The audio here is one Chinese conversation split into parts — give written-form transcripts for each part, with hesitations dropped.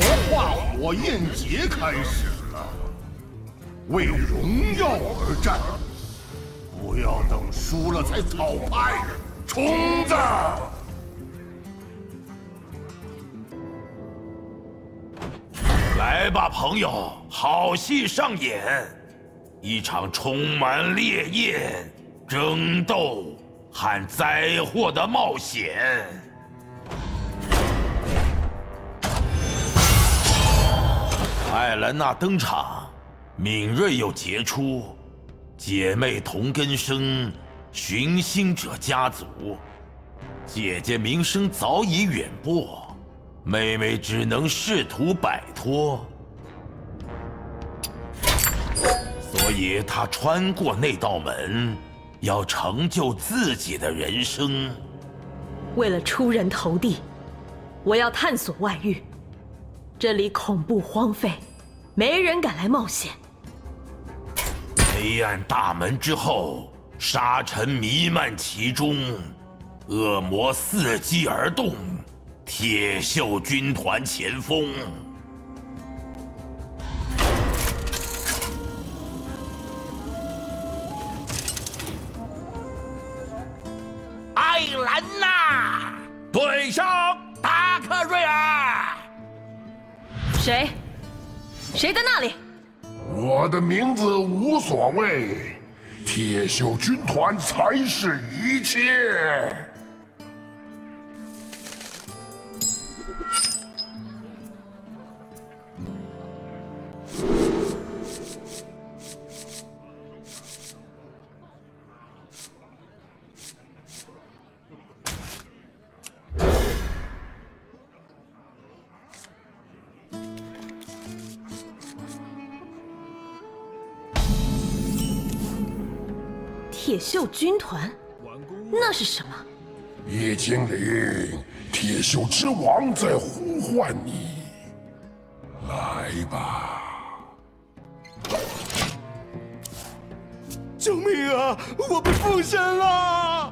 化火焰节开始了，为荣耀而战，不要等输了才讨拍，冲子！ 来吧，朋友，好戏上演，一场充满烈焰、争斗和灾祸的冒险。艾兰娜登场，敏锐又杰出，姐妹同根生，寻星者家族。姐姐名声早已远播。 妹妹只能试图摆脱，所以她穿过那道门，要成就自己的人生。 为了出人头地，我要探索外域。这里恐怖荒废，没人敢来冒险。 黑暗大门之后，沙尘弥漫其中，恶魔伺机而动。 铁锈军团前锋，艾兰娜对上达克瑞尔。 谁？谁在那里？ 我的名字无所谓，铁锈军团才是一切。 铁锈军团，那是什么？ 叶精灵，铁锈之王在呼唤你，来吧！ 救命啊！我被附身了！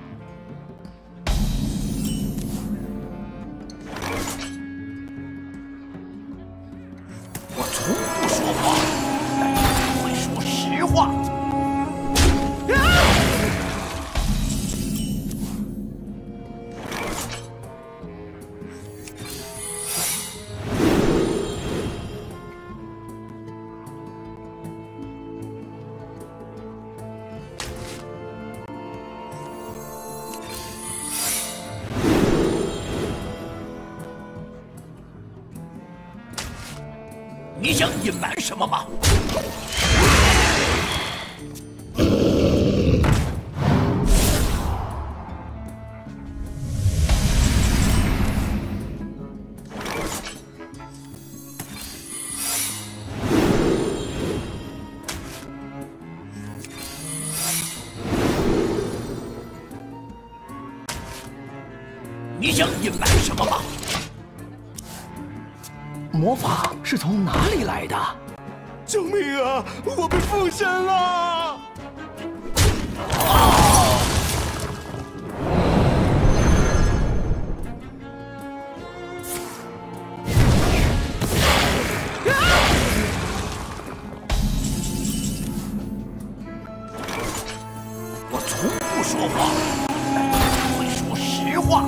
我从不说谎，但也会说实话。 你想隐瞒什么吗？你想隐瞒什么吗？ 魔法是从哪里来的？救命啊！我被附身了！ 我从不说谎，但也会说实话。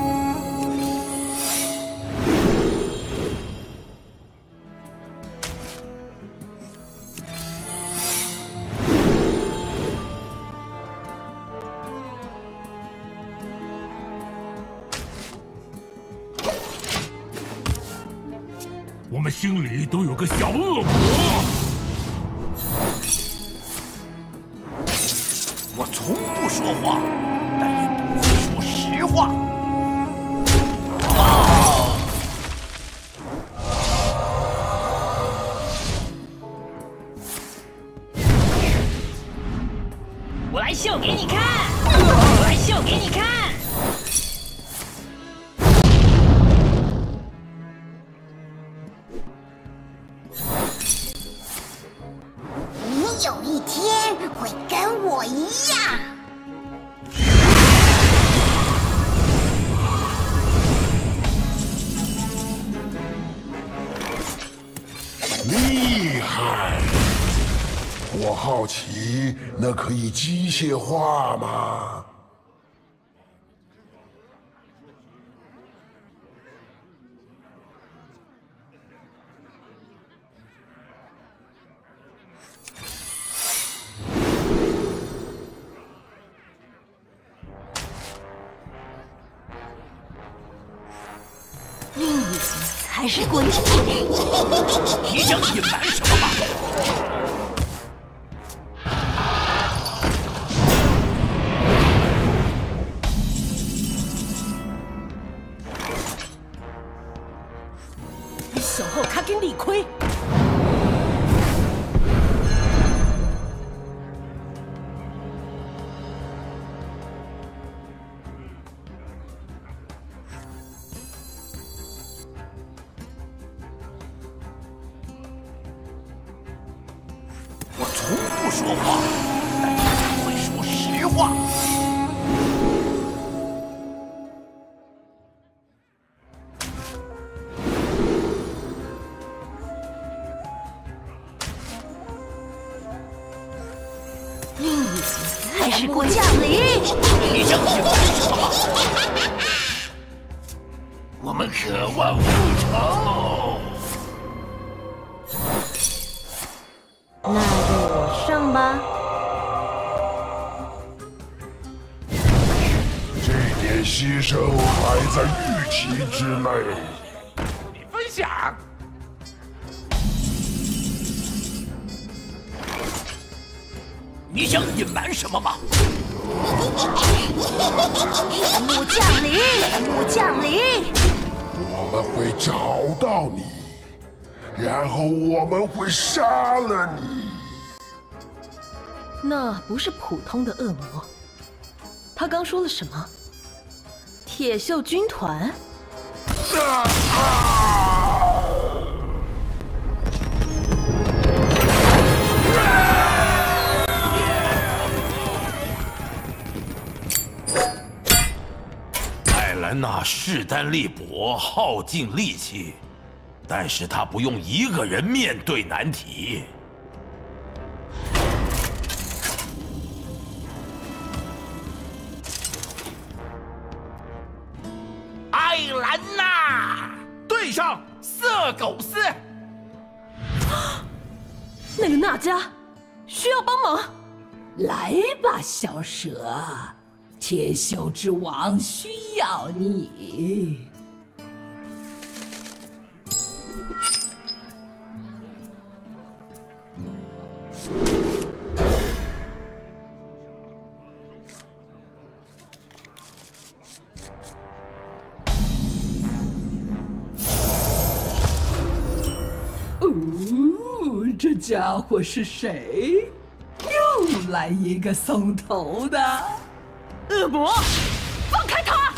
我们心里都有个小恶魔。 我从不说谎，但也不会说实话。 我来秀给你看！我来秀给你看！ 你有一天会跟我一样。 厉害！我好奇，那可以机械化吗？ 才是滚筒！ 你想隐瞒什么吗？ 小后卡给理亏。 我从不说谎，但只会说实话。 还是滚降临！ 你想隐瞒什么吗？我们渴望复仇。 那就我上吧。 这点牺牲还在预期之内。 分享。你想隐瞒什么吗？ 夜幕降临！夜幕降临！ 我们会找到你，然后我们会杀了你。 那不是普通的恶魔。他刚说了什么？铁锈军团？ 艾兰娜势单力薄，耗尽力气，但是她不用一个人面对难题。 艾兰娜，对上色狗斯。 那个娜迦需要帮忙。 来吧，小蛇，铁锈之王需要你。这家伙是谁？又来一个送头的！ 恶魔，放开他！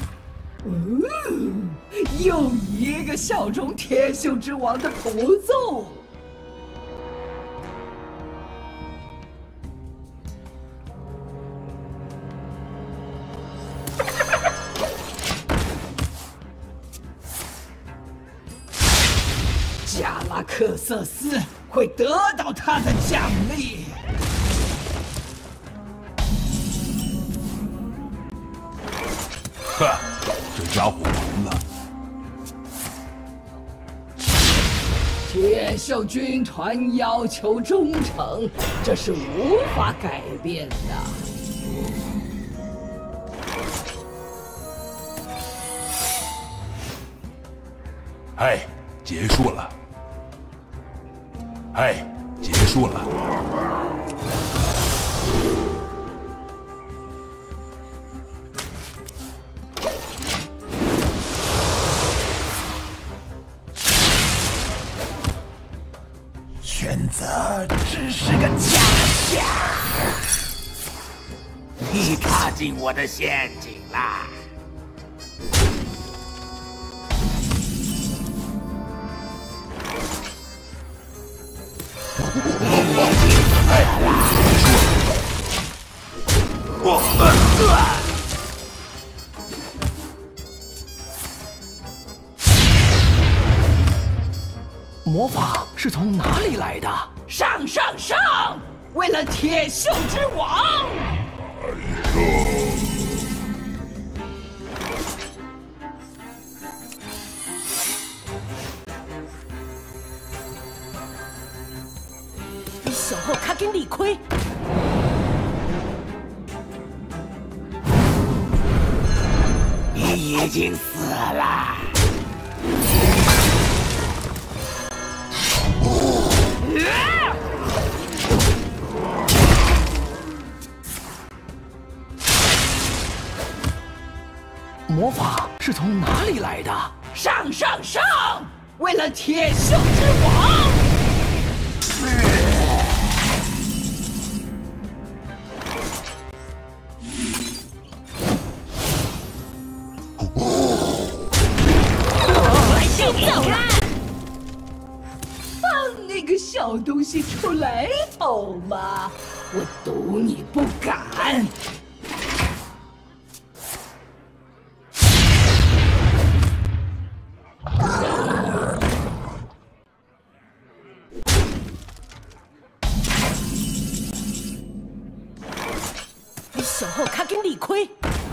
又一个效忠铁锈之王的徒纵。加拉克瑟斯会得到他的奖励。 哈，这家伙完了。 铁锈军团要求忠诚，这是无法改变的。 哎，结束了。哎，结束了。 选择只是个假象，你踏进我的陷阱啦！ 魔法是从哪里来的？ 上上上！为了铁锈之王！ 你小后卡给理亏！ 你已经死了。 魔法是从哪里来的？ 上上上！为了铁锈之王！ 就走了！ 放那个小东西出来好吗？我赌你不敢。 你小后卡给理亏！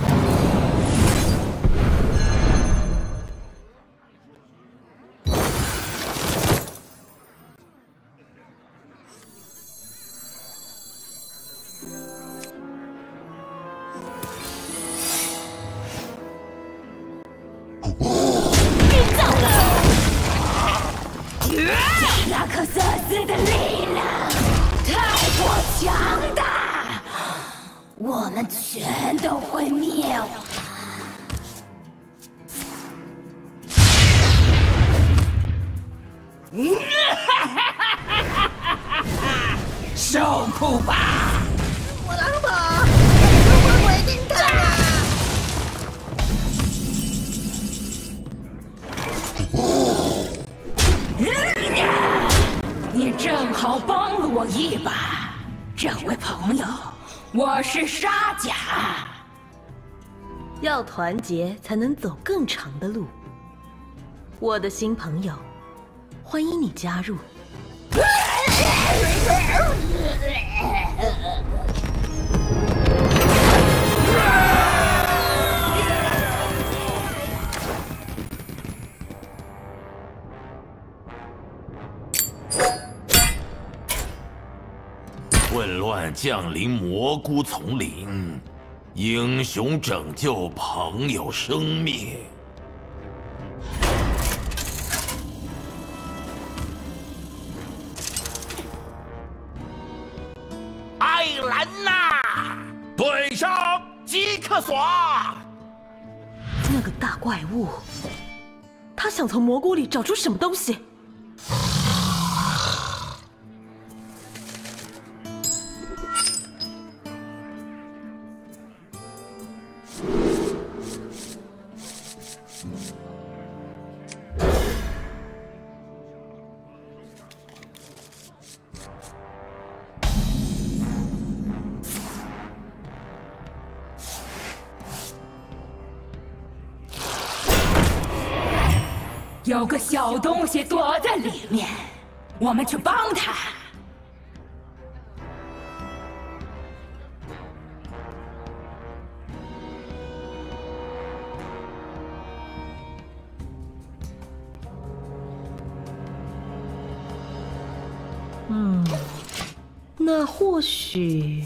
拉克瑟斯的力量太过强大，我们全都会灭亡。受苦吧！ 我狼宝，我会回定他啊！ 你正好帮了我一把，这位朋友，我是沙甲。 要团结才能走更长的路。我的新朋友，欢迎你加入。 混乱降临蘑菇丛林，英雄拯救朋友生命。艾兰娜，对上基克索。 那个大怪物，他想从蘑菇里找出什么东西？ 有个小东西躲在里面，我们去帮他。 那或许……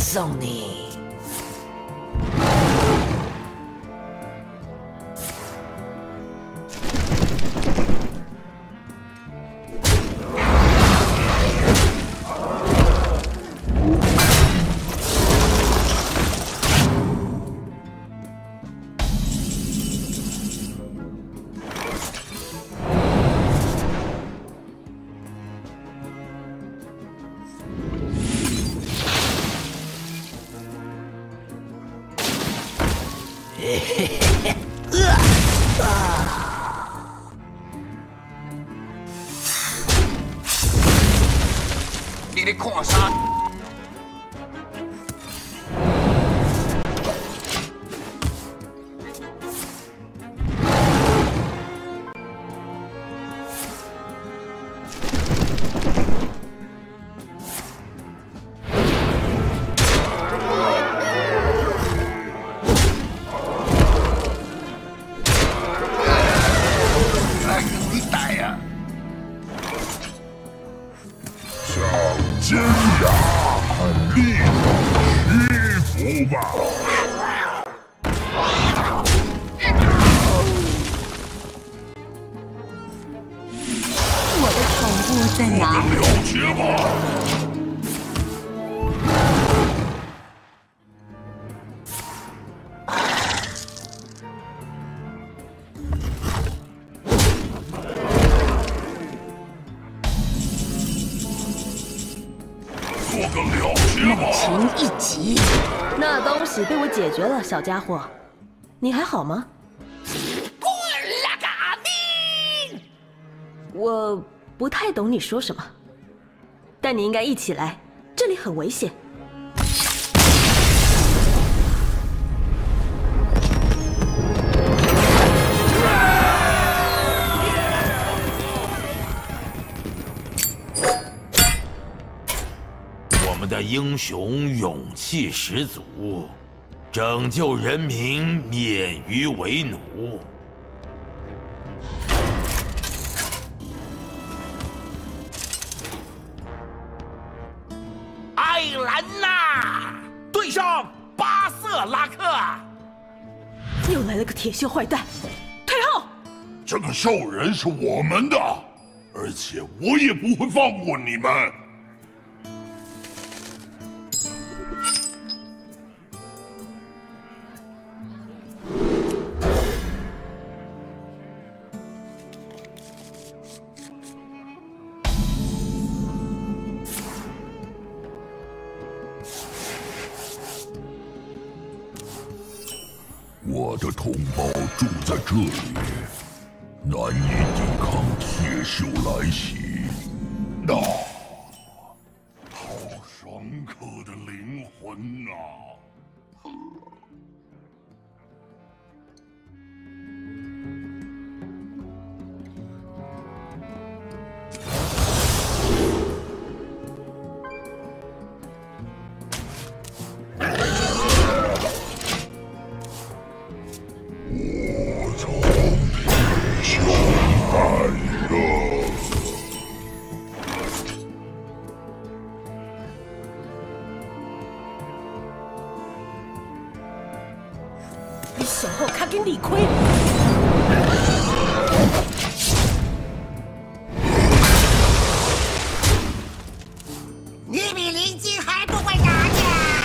送你。 你的矿山。 尖牙很利索，屈服吧！ 我的宠物在哪里？ 了解吧！做个了结吧！ 情一集。 那东西被我解决了，小家伙，你还好吗？ 滚了个阿命！ 我不太懂你说什么，但你应该一起来，这里很危险。 我们的英雄勇气十足，拯救人民免于为奴。 艾兰娜对上巴瑟拉克， 又来了个铁锈坏蛋，退后！ 这个兽人是我们的，而且我也不会放过你们。我的同胞住在这里，难以抵抗铁锈来袭。好深刻的灵魂呐！我从铁锈来了。 你想后看给理亏！ 你比邻居还不会打呀！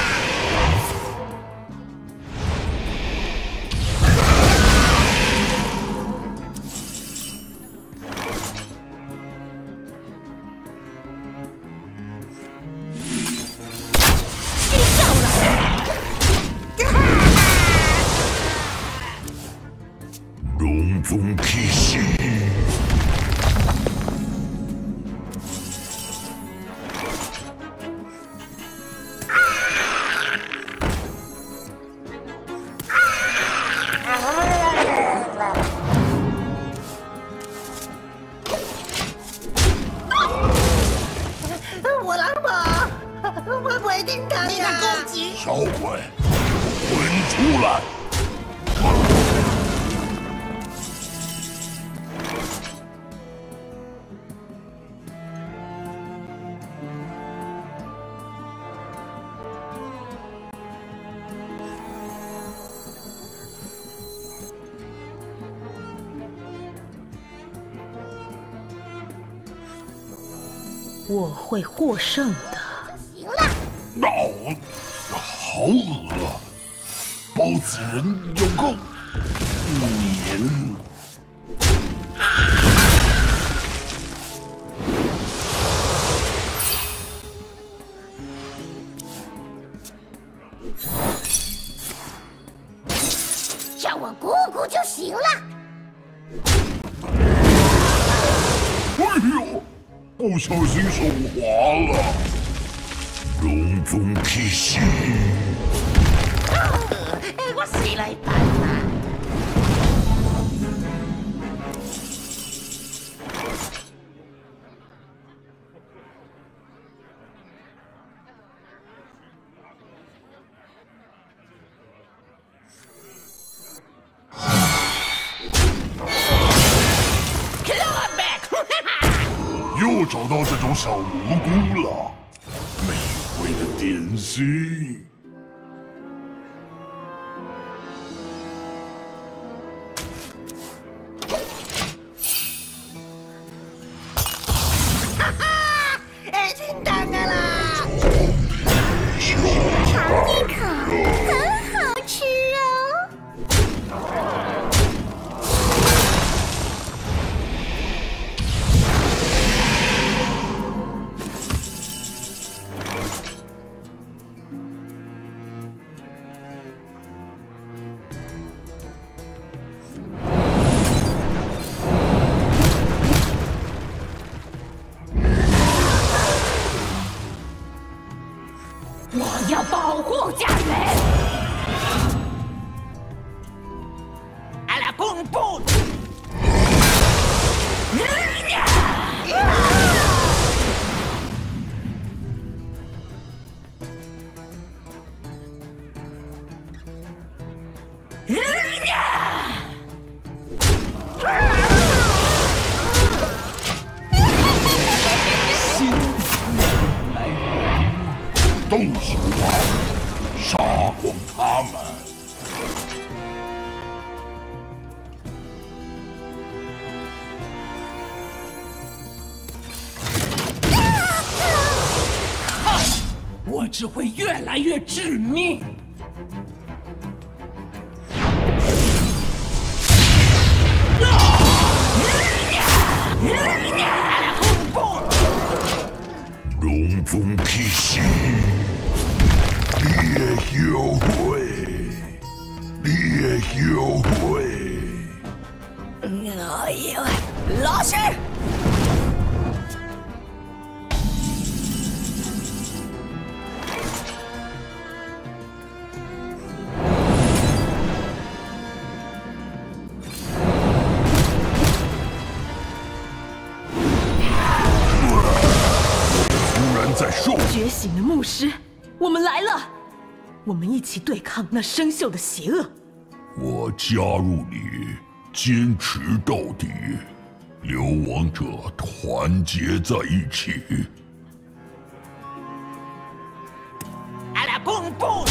龙宗披袭。 我狼宝，我不一定打你的攻击。 小鬼，滚出来！ 我会获胜的。 行了。 好恶！包子人有够黏。 叫我姑姑就行了。 哎呦，不小心手滑了。隆中劈心。 我死了一半了。 又找到这种小蘑菇了，美味的点心。 听到的啦！尝一口，很好吃哦。 我要保护家园。 阿拉公布。 动手吧，杀光他们！ 我只会越来越致命。 隆中劈心，别后悔，别后悔。 老师。 在受觉醒的牧师，我们来了！我们一起对抗那生锈的邪恶。 我加入你，坚持到底，流亡者团结在一起。 阿拉公布。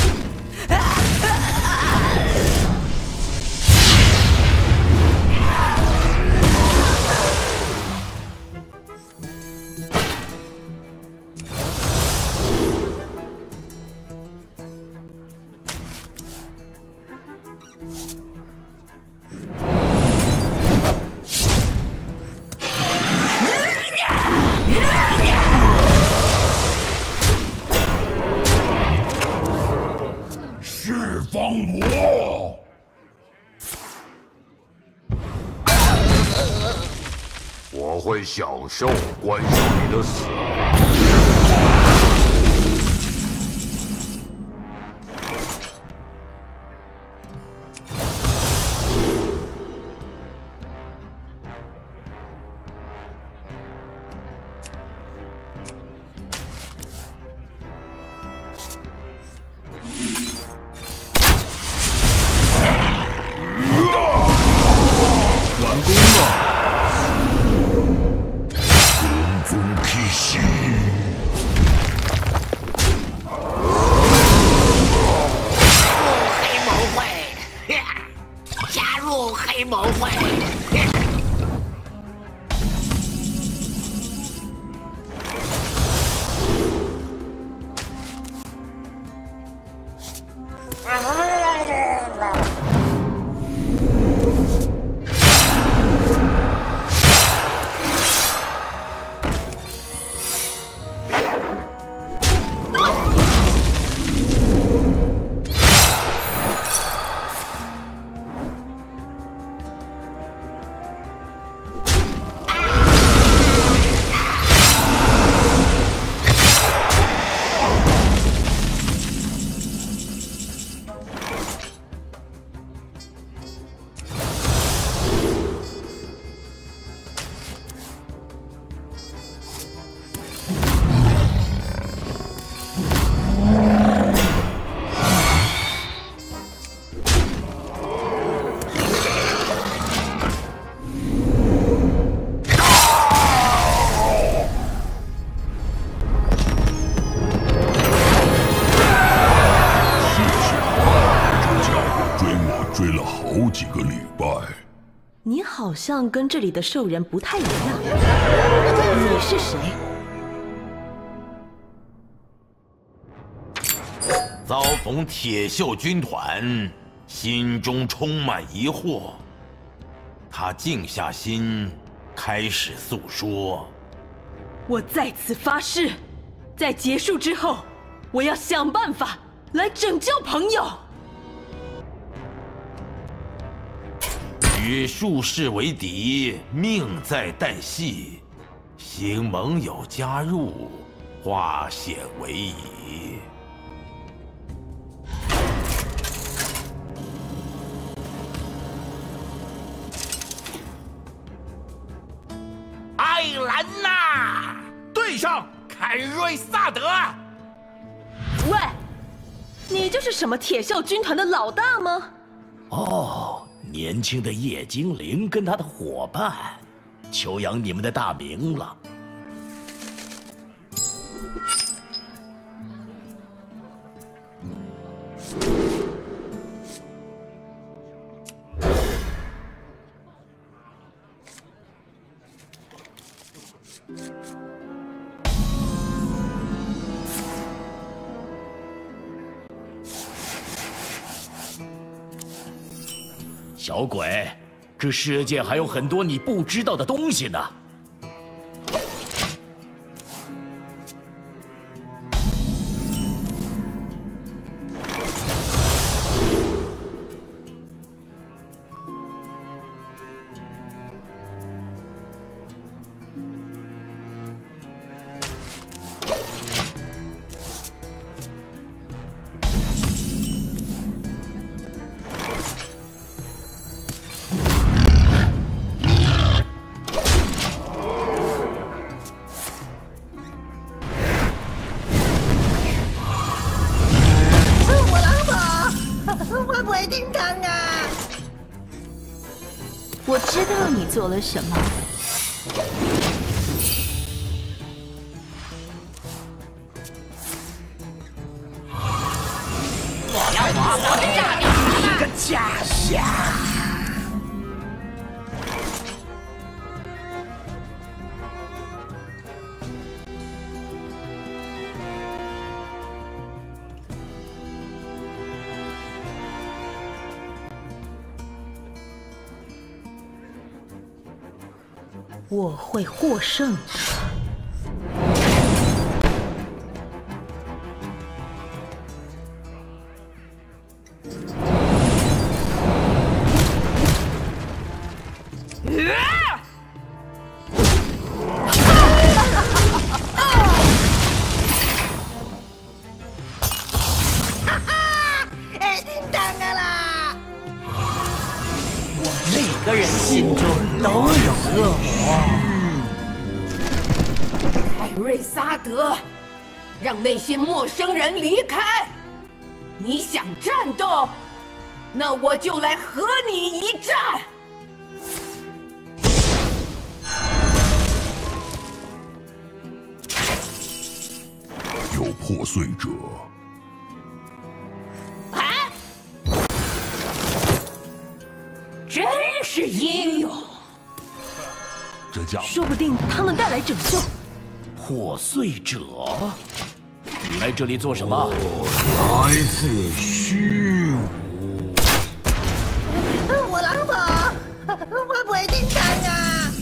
释放我！ 我会享受观赏你的死。 隆中劈心。 几个礼拜。 你好像跟这里的兽人不太一样。你是谁？ 遭逢铁锈军团，心中充满疑惑。他静下心，开始诉说。 我在此发誓，在结束之后，我要想办法来拯救朋友。 与术士为敌，命在旦夕；行盟友加入，化险为夷。 艾兰娜对上凯瑞萨德。 喂，你就是什么铁锈军团的老大吗？ 哦，年轻的夜精灵跟他的伙伴，求扬你们的大名了。小鬼，这世界还有很多你不知道的东西呢。 我知道你做了什么。 我要把我的炸掉一个假象。 我会获胜的。 每个人心中都有恶魔。 凯瑞萨德，让那些陌生人离开。你想战斗，那我就来和你一战。 有破碎者。 真是英勇！ 这家伙说不定他能带来拯救。 破碎者，你来这里做什么？ 来自虚无。 我狼婆，我不会叮当啊！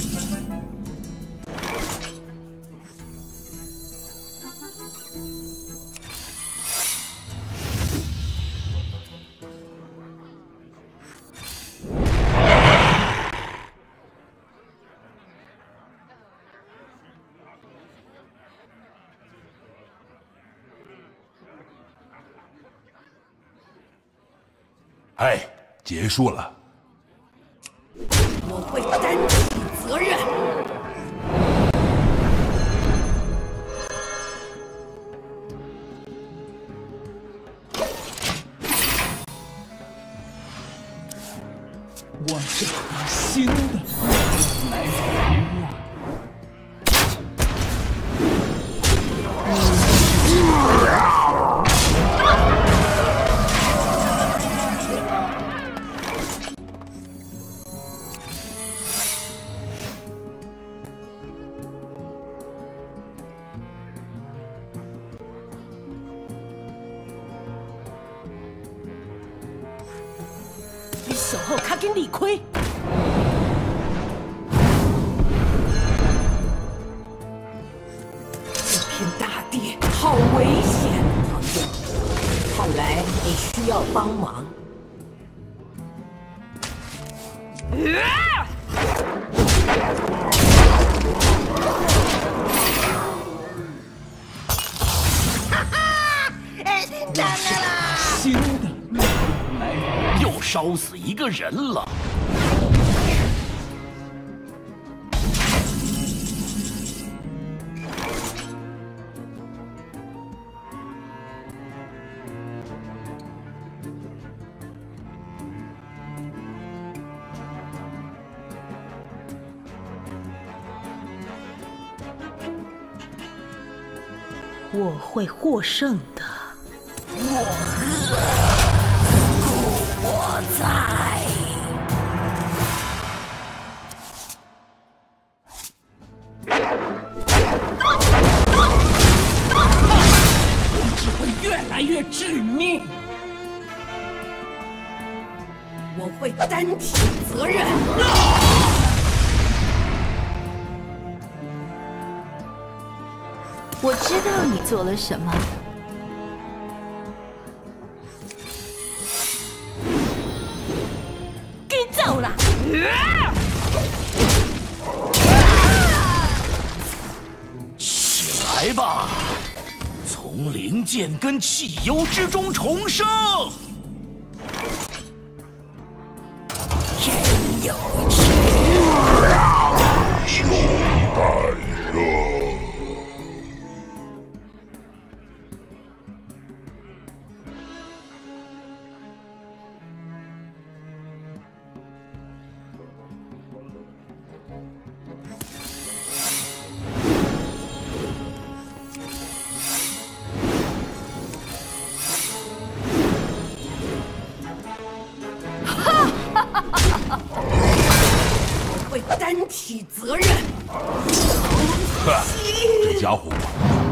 哎，结束了。 我会担起责任。 我是颗新的来源啊！ 守候卡紧理亏。 这片大地好危险，朋友。看来你需要帮忙。 新的，又烧死一个人了。 我会获胜的。 我在。 只会越来越致命。我会担起责任。 我知道你做了什么。 给走了！ 起来吧，从零件跟汽油之中重生。 真有趣！就带热。 我会担起责任。 这家伙，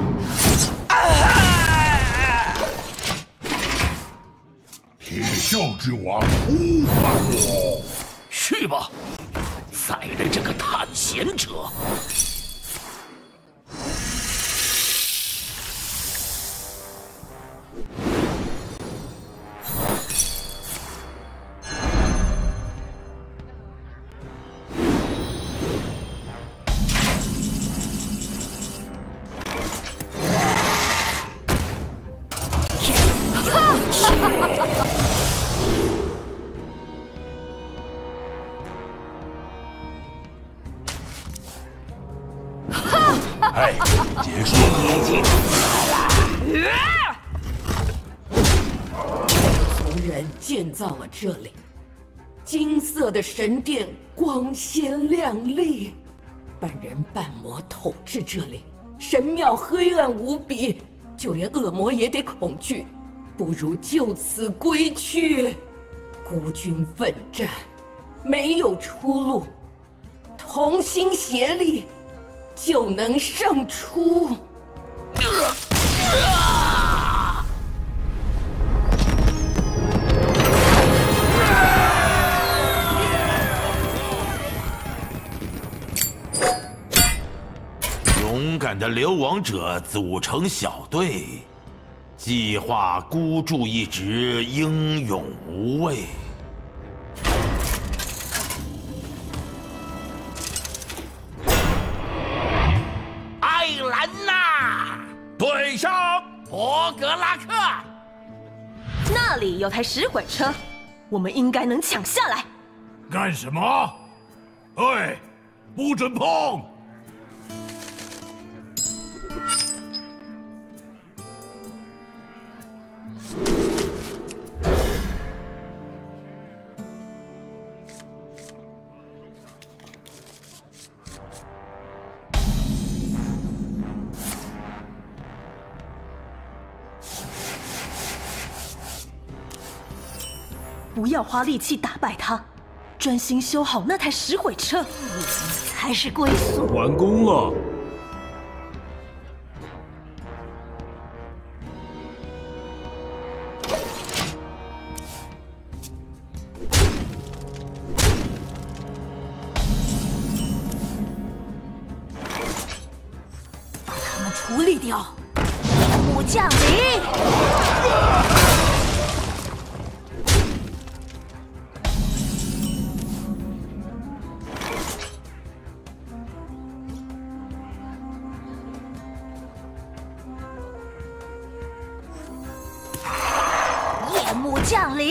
铁锈之王呼唤我， 去吧，宰了这个探险者。 哎，结束了。 族人建造了这里，金色的神殿光鲜亮丽，半人半魔统治这里，神庙黑暗无比，就连恶魔也得恐惧。不如就此归去，孤军奋战，没有出路，同心协力，就能胜出。 勇敢的流亡者组成小队，计划孤注一掷，英勇无畏。 艾兰娜对上博格拉克。 那里有台石毁车，我们应该能抢下来。 干什么？哎，不准碰！ 不要花力气打败他，专心修好那台石毁车，才是归宿。 完工了。 力雕， 夜幕降临。夜幕降临。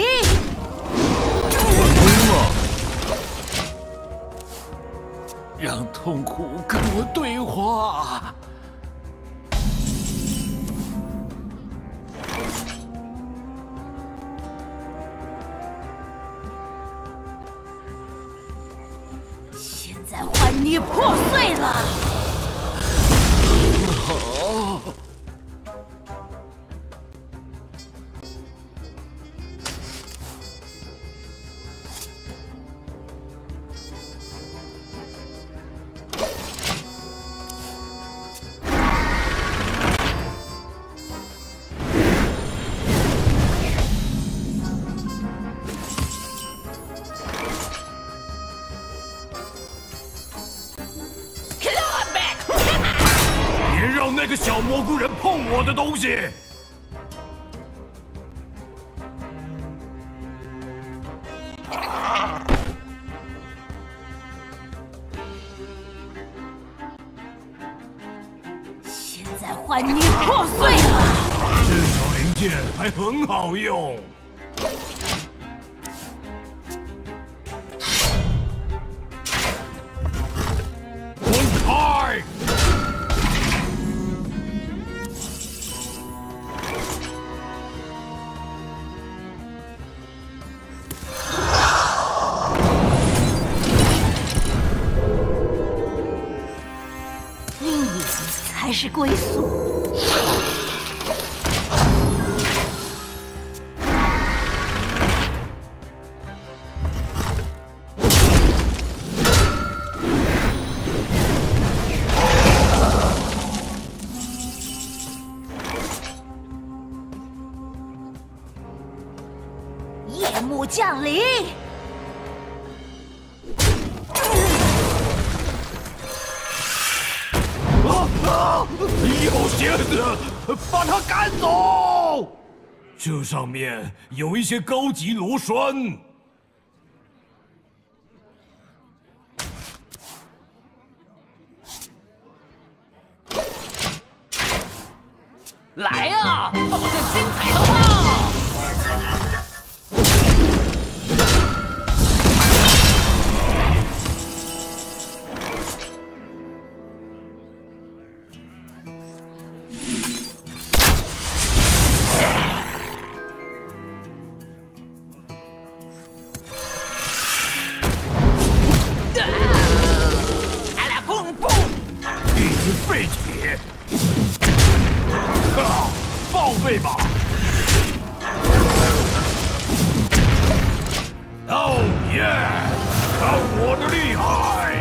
让痛苦跟我对话。 现在换你破碎了。 别让那个小蘑菇人碰我的东西！ 现在换你破碎了。 至少零件还很好用。滚开！ 你才是归宿。夜幕降临。 有鞋子，把他赶走！这上面有一些高级螺栓。 来啊，放个精彩的炮！ 一只废铁，报废吧！哦耶！看我的厉害！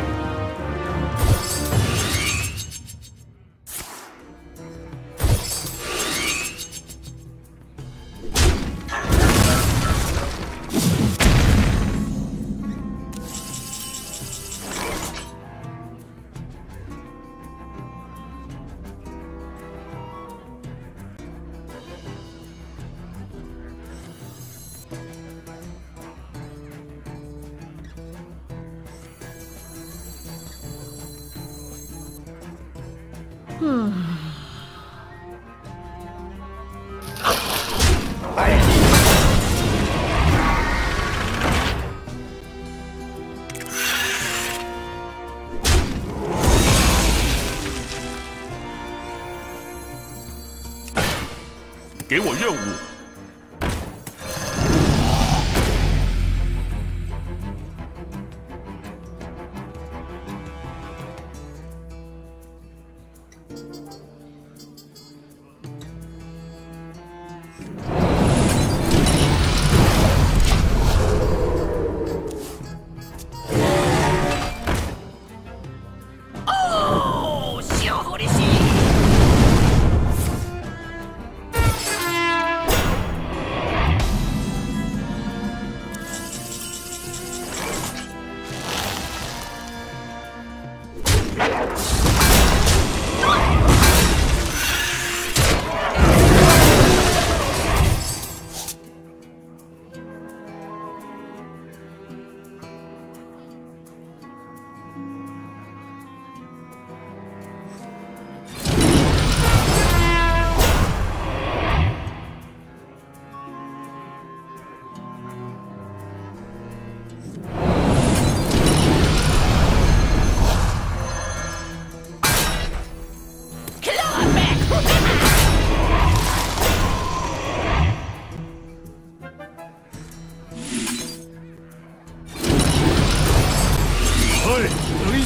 给我任务。 哦，小好的戏。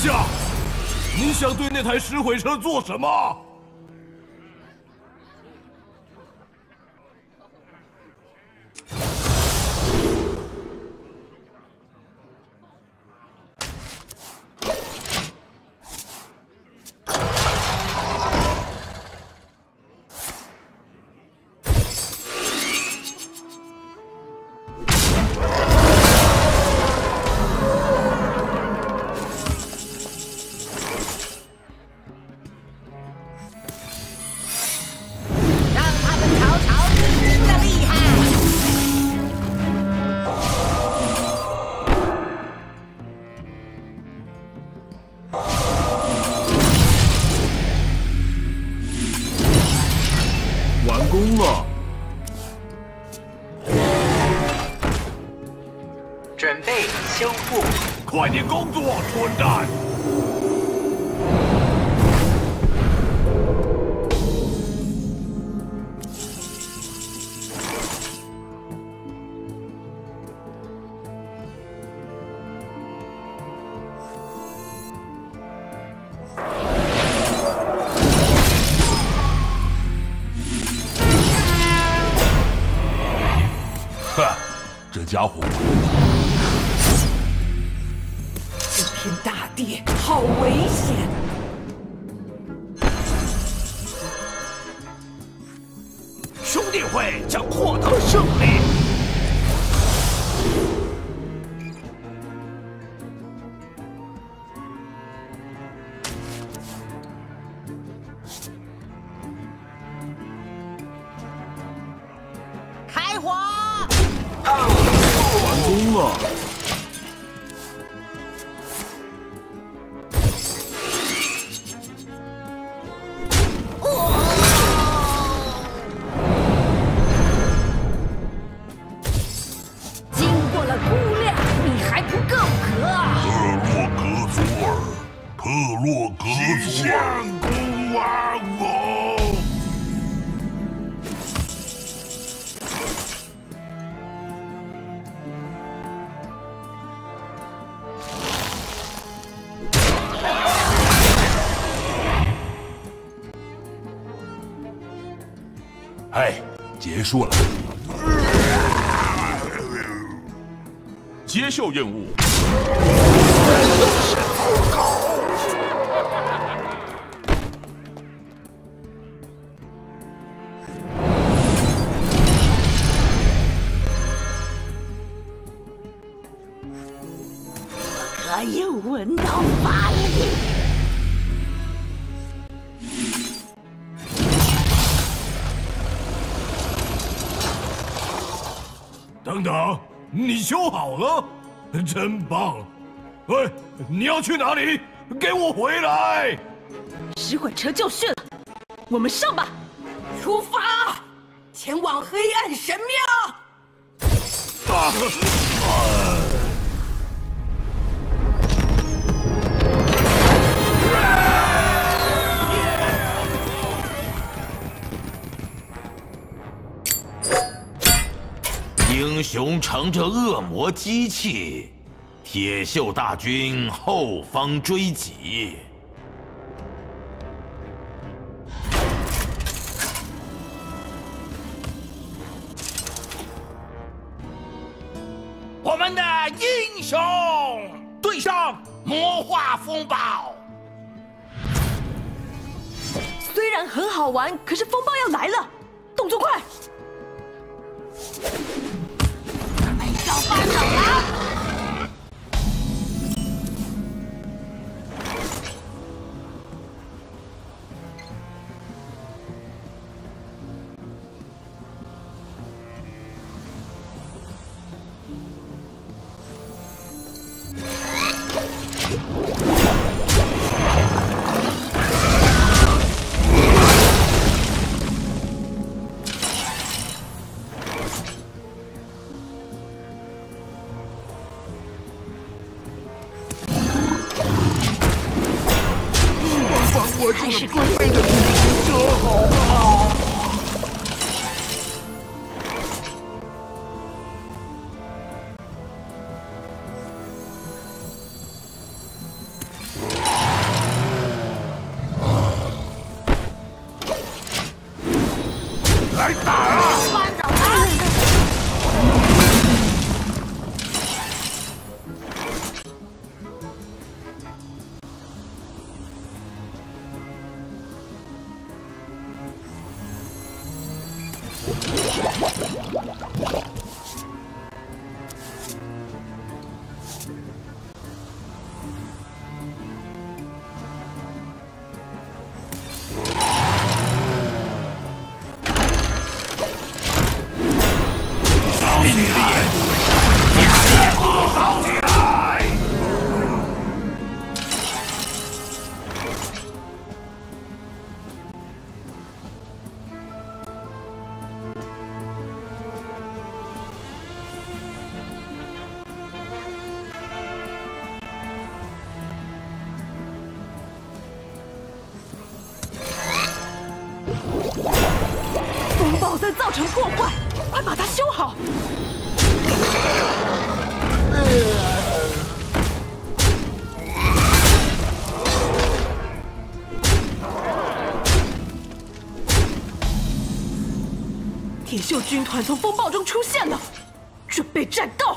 下，你想对那台石毁车做什么？ 完工了， 准备修复。 快点工作，蠢蛋！ 这家伙， 这片大地好危险！ 兄弟会将获得胜利。 开火！ 完工了。 经过了估量，你还不够格。 特洛格祖尔，公玩偶。 哎， 结束了。 接受任务。 可以闻到法力。 等等，你修好了，真棒！喂，你要去哪里？给我回来！ 石毁车就绪了，我们上吧！ 出发，前往黑暗神庙。 英雄乘着恶魔机器，铁锈大军后方追击。 我们的英雄对上魔化风暴。 虽然很好玩，可是风暴要来了，动作快！ 要发手了！ 我这个贵的旅行者好吗？ 造成破坏，快把它修好。铁锈军团从风暴中出现了，准备战斗。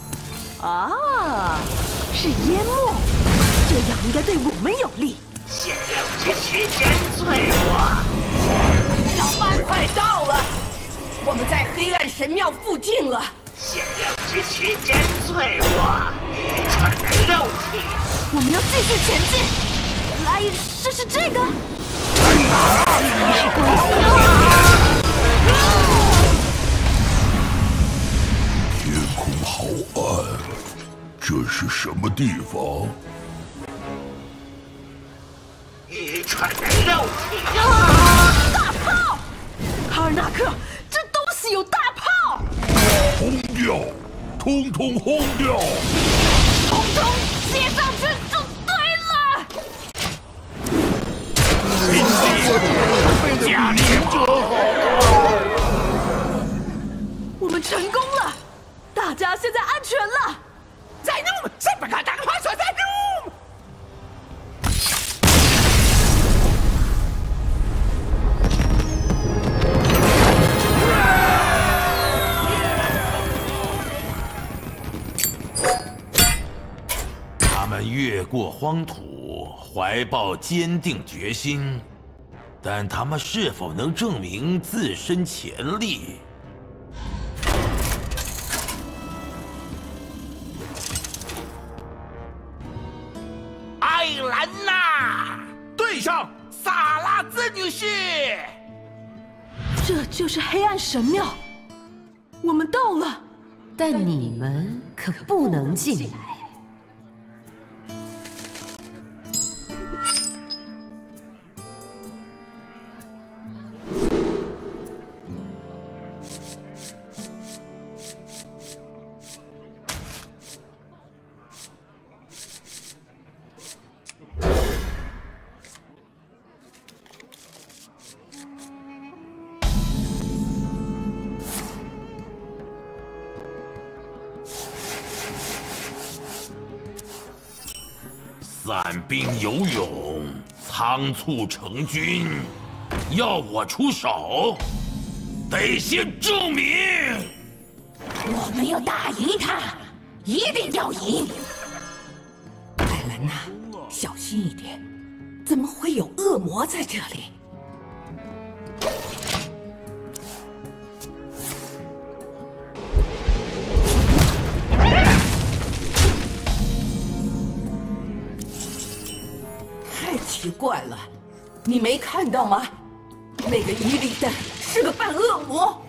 啊，是淹没，这样应该对我们有利。 限量之期真脆弱， 小班快到了，我们在黑暗神庙附近了。 限量之期真脆弱，愚蠢的肉体。 我们要继续前进。来，试试这个。 天空好暗，这是什么地方？ 愚蠢的肉体！ 大炮！哈尔纳克，这东西有大炮！ 轰掉！通通轰掉！ 通通接上去就对了！ 加力我们成功了，大家现在安全了。 在弄，谁不敢打个牌所在弄？ 他们越过荒土，怀抱坚定决心，但他们是否能证明自身潜力？ 艾兰娜，对上萨拉兹女士。 这就是黑暗神庙，我们到了。 但你们可不能进来。 散兵游勇，仓促成军，要我出手，得先证明。 我们要打赢他，一定要赢！艾兰娜，小心一点，怎么会有恶魔在这里？奇怪了，你没看到吗？那个伊利丹是个半恶魔。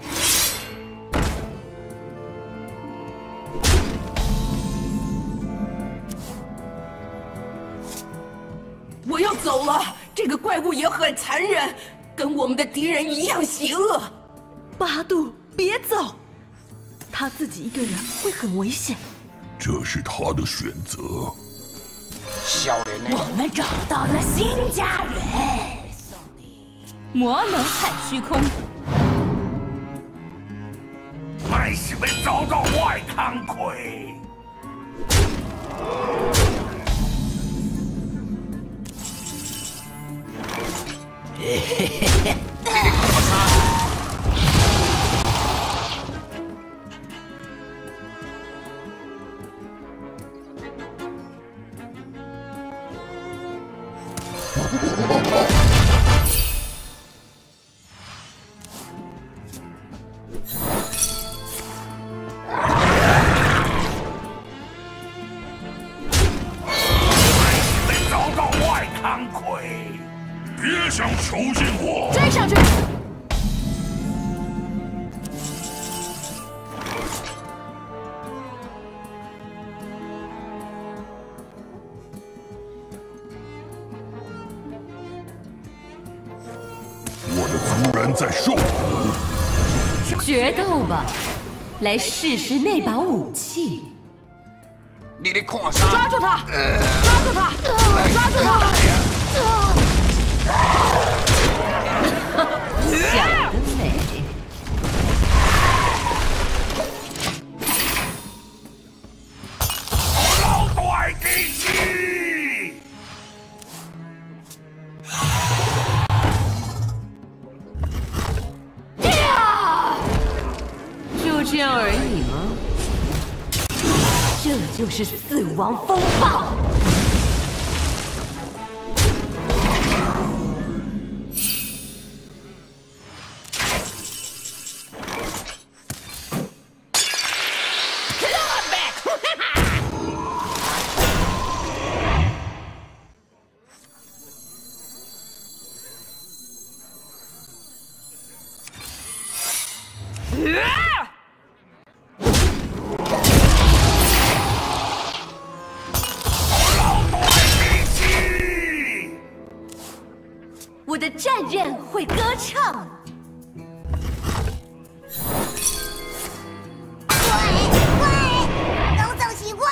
我要走了，这个怪物也很残忍，跟我们的敌人一样邪恶。 巴杜，别走，他自己一个人会很危险。 这是他的选择。 我们找到了新家园，魔能看虚空。 麦士们遭到外康亏。 嘿嘿嘿嘿！ 别想囚禁我！ 追上去！ 我的族人在受苦。 决斗吧，来试试那把武器。 你的矿山！ 抓住他！抓住他！抓住他！ 想得美！ 这样而已吗？这就是死亡风暴。 我的战刃会歌唱。 东走西怪。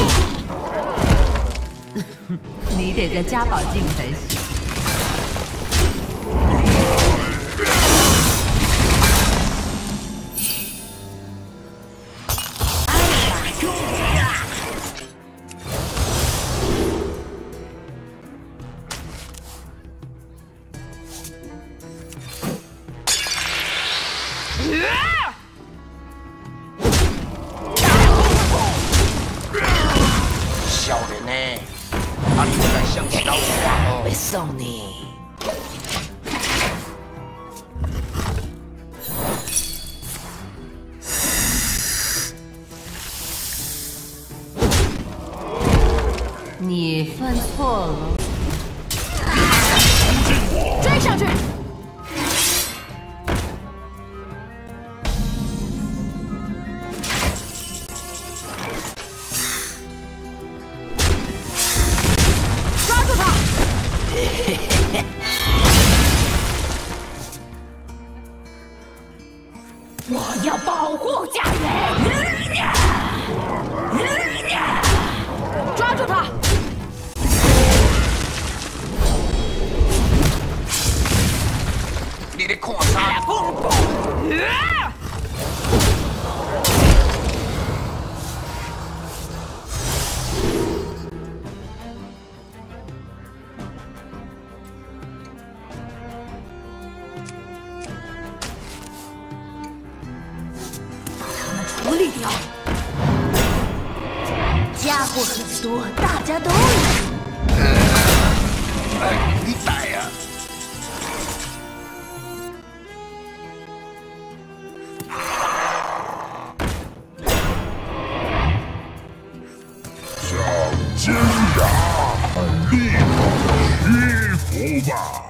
你得在加宝镜才行。 小人呢？他突然想起老话哦。 会送你。 你犯错了。 追上去！抓住他！我要保护家园！抓住他！ 你在看啥？ 处理掉。 家伙很多，大家都有。 你逮呀！ 尖牙很利落的屈服吧。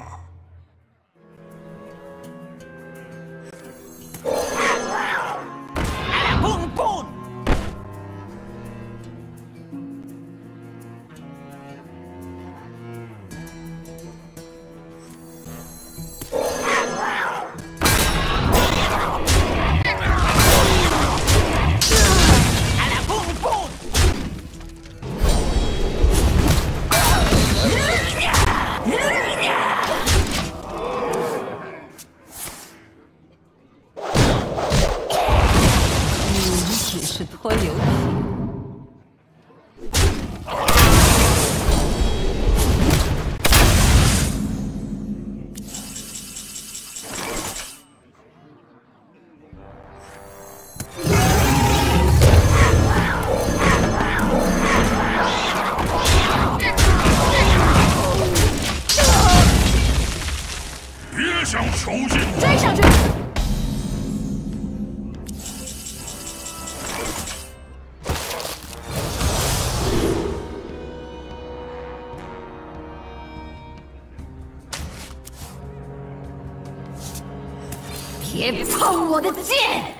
只是拖油瓶。 别想囚禁我！ 追上去！ 别碰我的剑！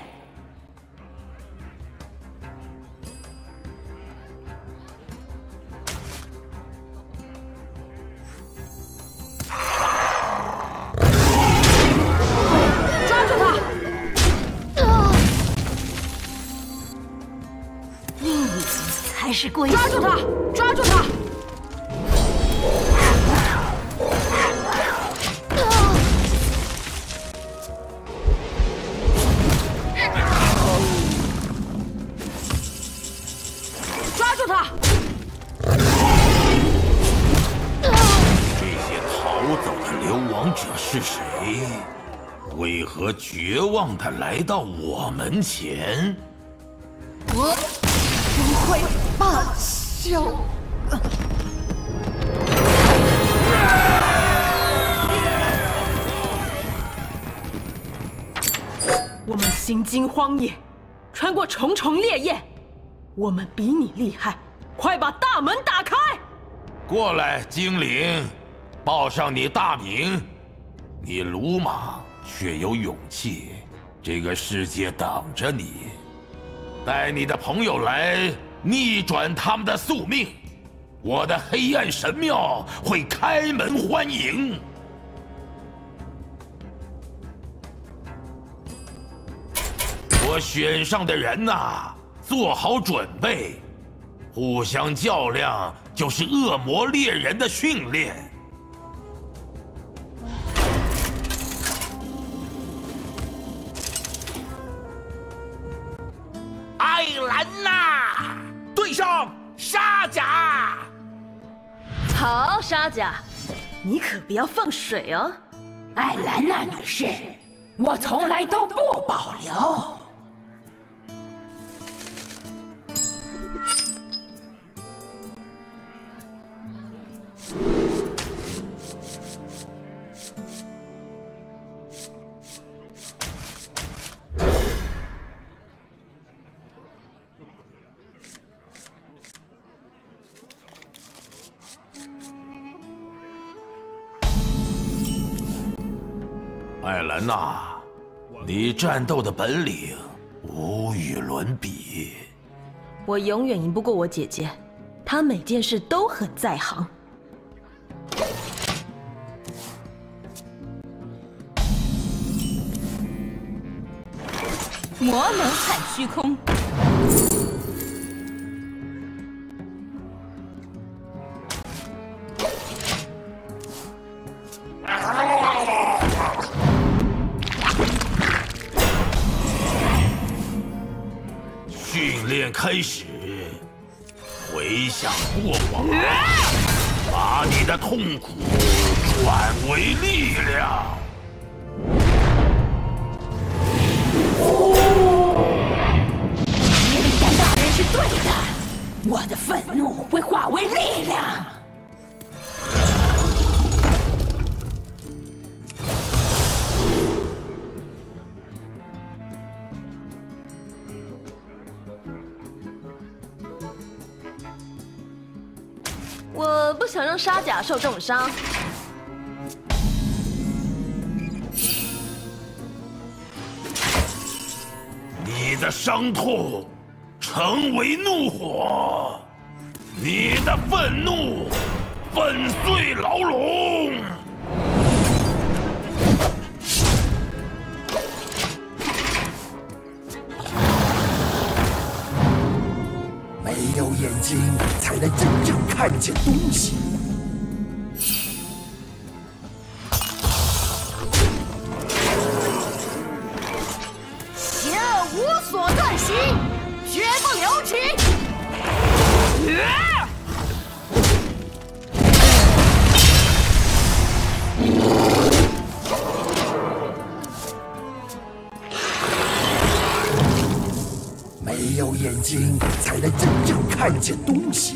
抓住他！ 你才是归宿！ 抓住他！抓住他！抓住他！ 这些逃走的流亡者是谁？ 为何绝望地来到我们前？ 我不会罢休。 我们行经荒野，穿过重重烈焰，我们比你厉害，快把大门打开！ 过来，精灵，报上你大名。你鲁莽却有勇气，这个世界等着你。带你的朋友来，逆转他们的宿命。我的黑暗神庙会开门欢迎。我选上的人呐，做好准备。互相较量就是恶魔猎人的训练。 艾兰娜对上沙甲。 好，沙甲，你可不要放水哦。 艾兰娜女士，我从来都不保留。 艾兰娜，你战斗的本领无与伦比。 我永远赢不过我姐姐，她每件事都很在行。 魔能撼虚空。 训练开始，回想过往，把你的痛苦转为力量。 耶利丹大人是对的，我的愤怒会化为力量。 我不想让沙甲受重伤。 你的伤痛成为怒火，你的愤怒粉碎牢笼。 没有眼睛，才能真正看见东西。 邪恶无所遁形，绝不留情。 没有眼睛，才能真正看见东西。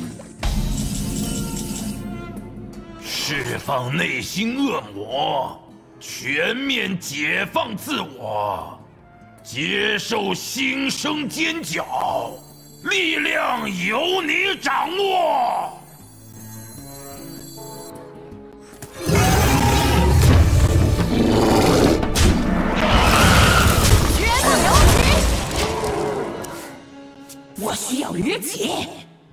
释放内心恶魔，全面解放自我，接受心声尖叫，力量由你掌握。 绝不留情。 我需要余气。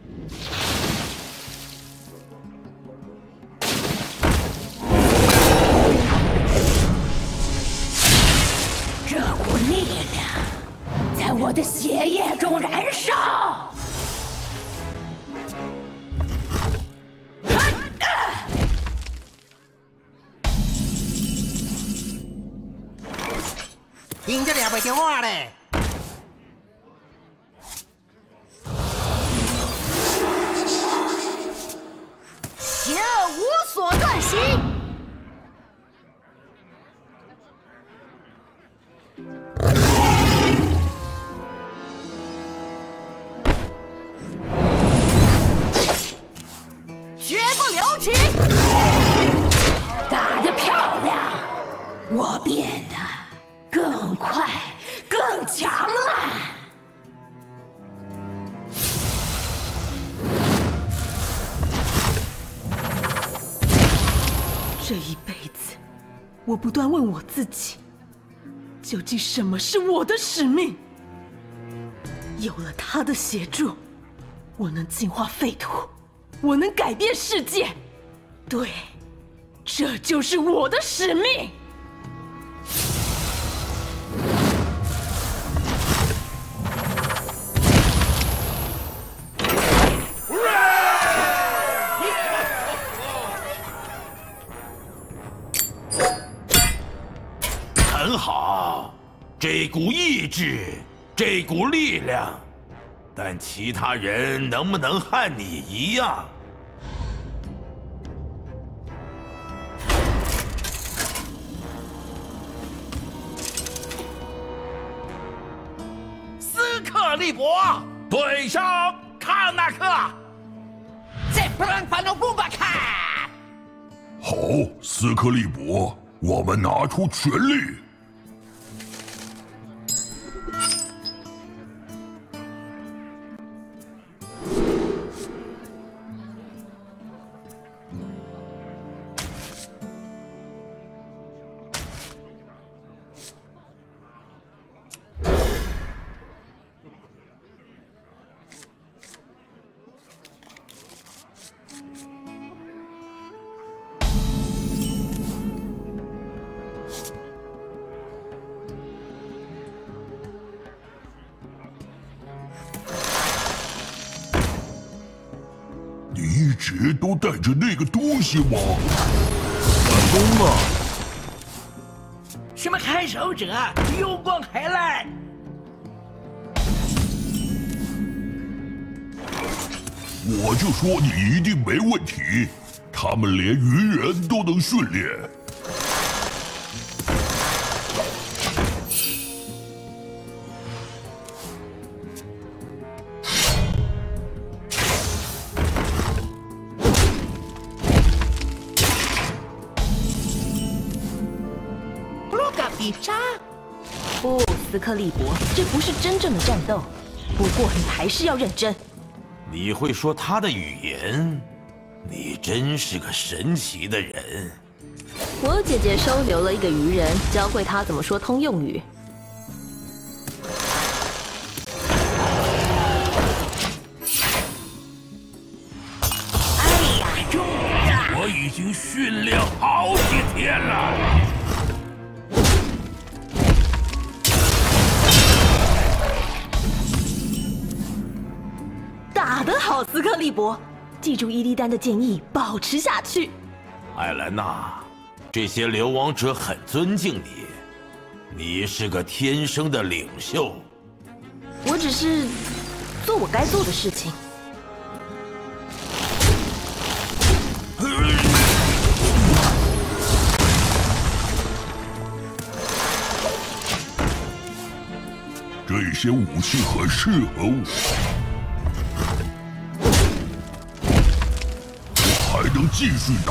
这股力量在我的血液中燃烧。 听着两位听话嘞。 邪恶无所遁形。 变得更快、更强了。 这一辈子，我不断问我自己，究竟什么是我的使命？有了他的协助，我能净化废土，我能改变世界。对，这就是我的使命。 很好，这股意志，这股力量，但其他人能不能和你一样？ 斯克利伯对上康纳克，这不能反正不把看。 好，斯克利伯，我们拿出全力。一直都带着那个东西吗？ 成功了！ 什么看守者，用光开来！ 我就说你一定没问题，他们连鱼人都能训练。 不，斯克利伯，这不是真正的战斗。不过你还是要认真。 你会说他的语言，你真是个神奇的人。 我姐姐收留了一个鱼人，教会他怎么说通用语。 哎呀，终于了！ 我已经训练好几天了。 打得好，斯克利伯！记住伊利丹的建议，保持下去。 艾兰娜，这些流亡者很尊敬你，你是个天生的领袖。 我只是做我该做的事情。 这些武器很适合我。还能继续打。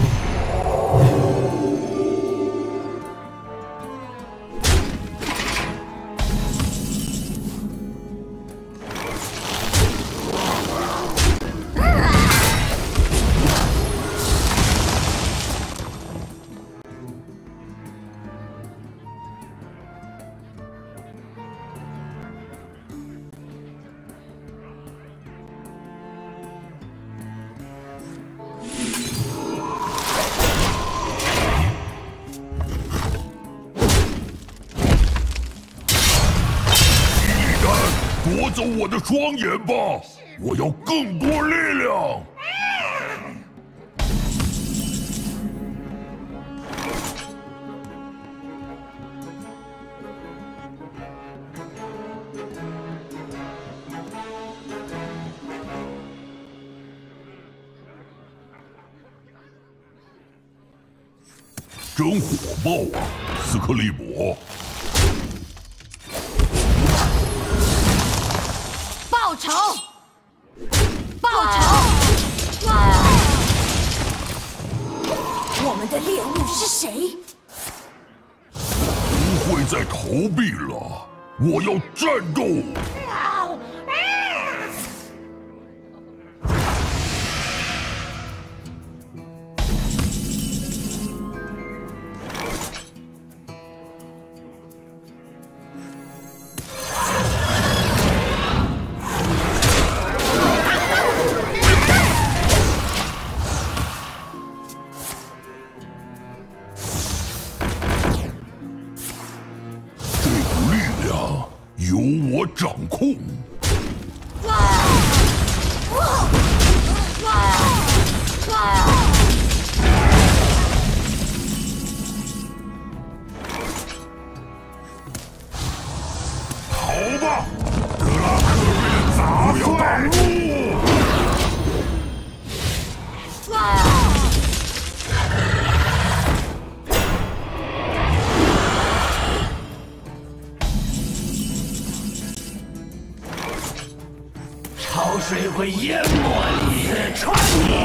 夺走我的双眼吧！我要更多力量。真火爆啊，斯克利伯！ 报仇！报仇！我们的猎物是谁？ 不必了，我要战斗！由我掌控。好吧，德拉克被砸碎，挡路。 潮水会淹没你，穿你！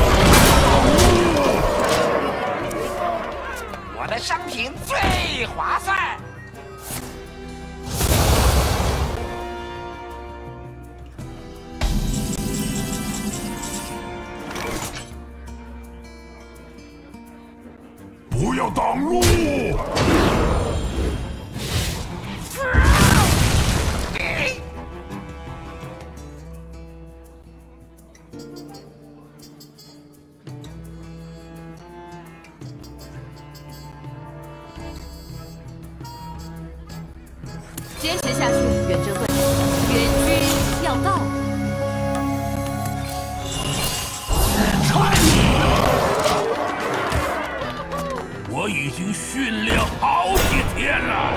我的商品最划算。 不要挡路！ 坚持下去，远征队，援军要到。 穿你！我已经训练好几天了。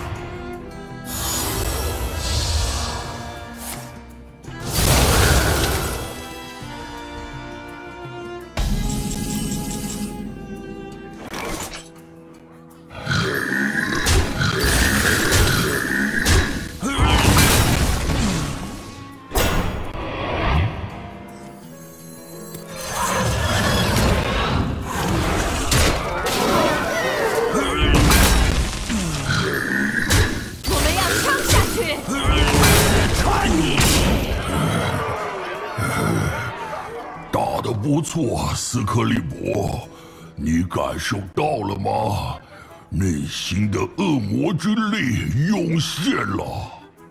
不错，斯克利伯，你感受到了吗？内心的恶魔之力涌现了。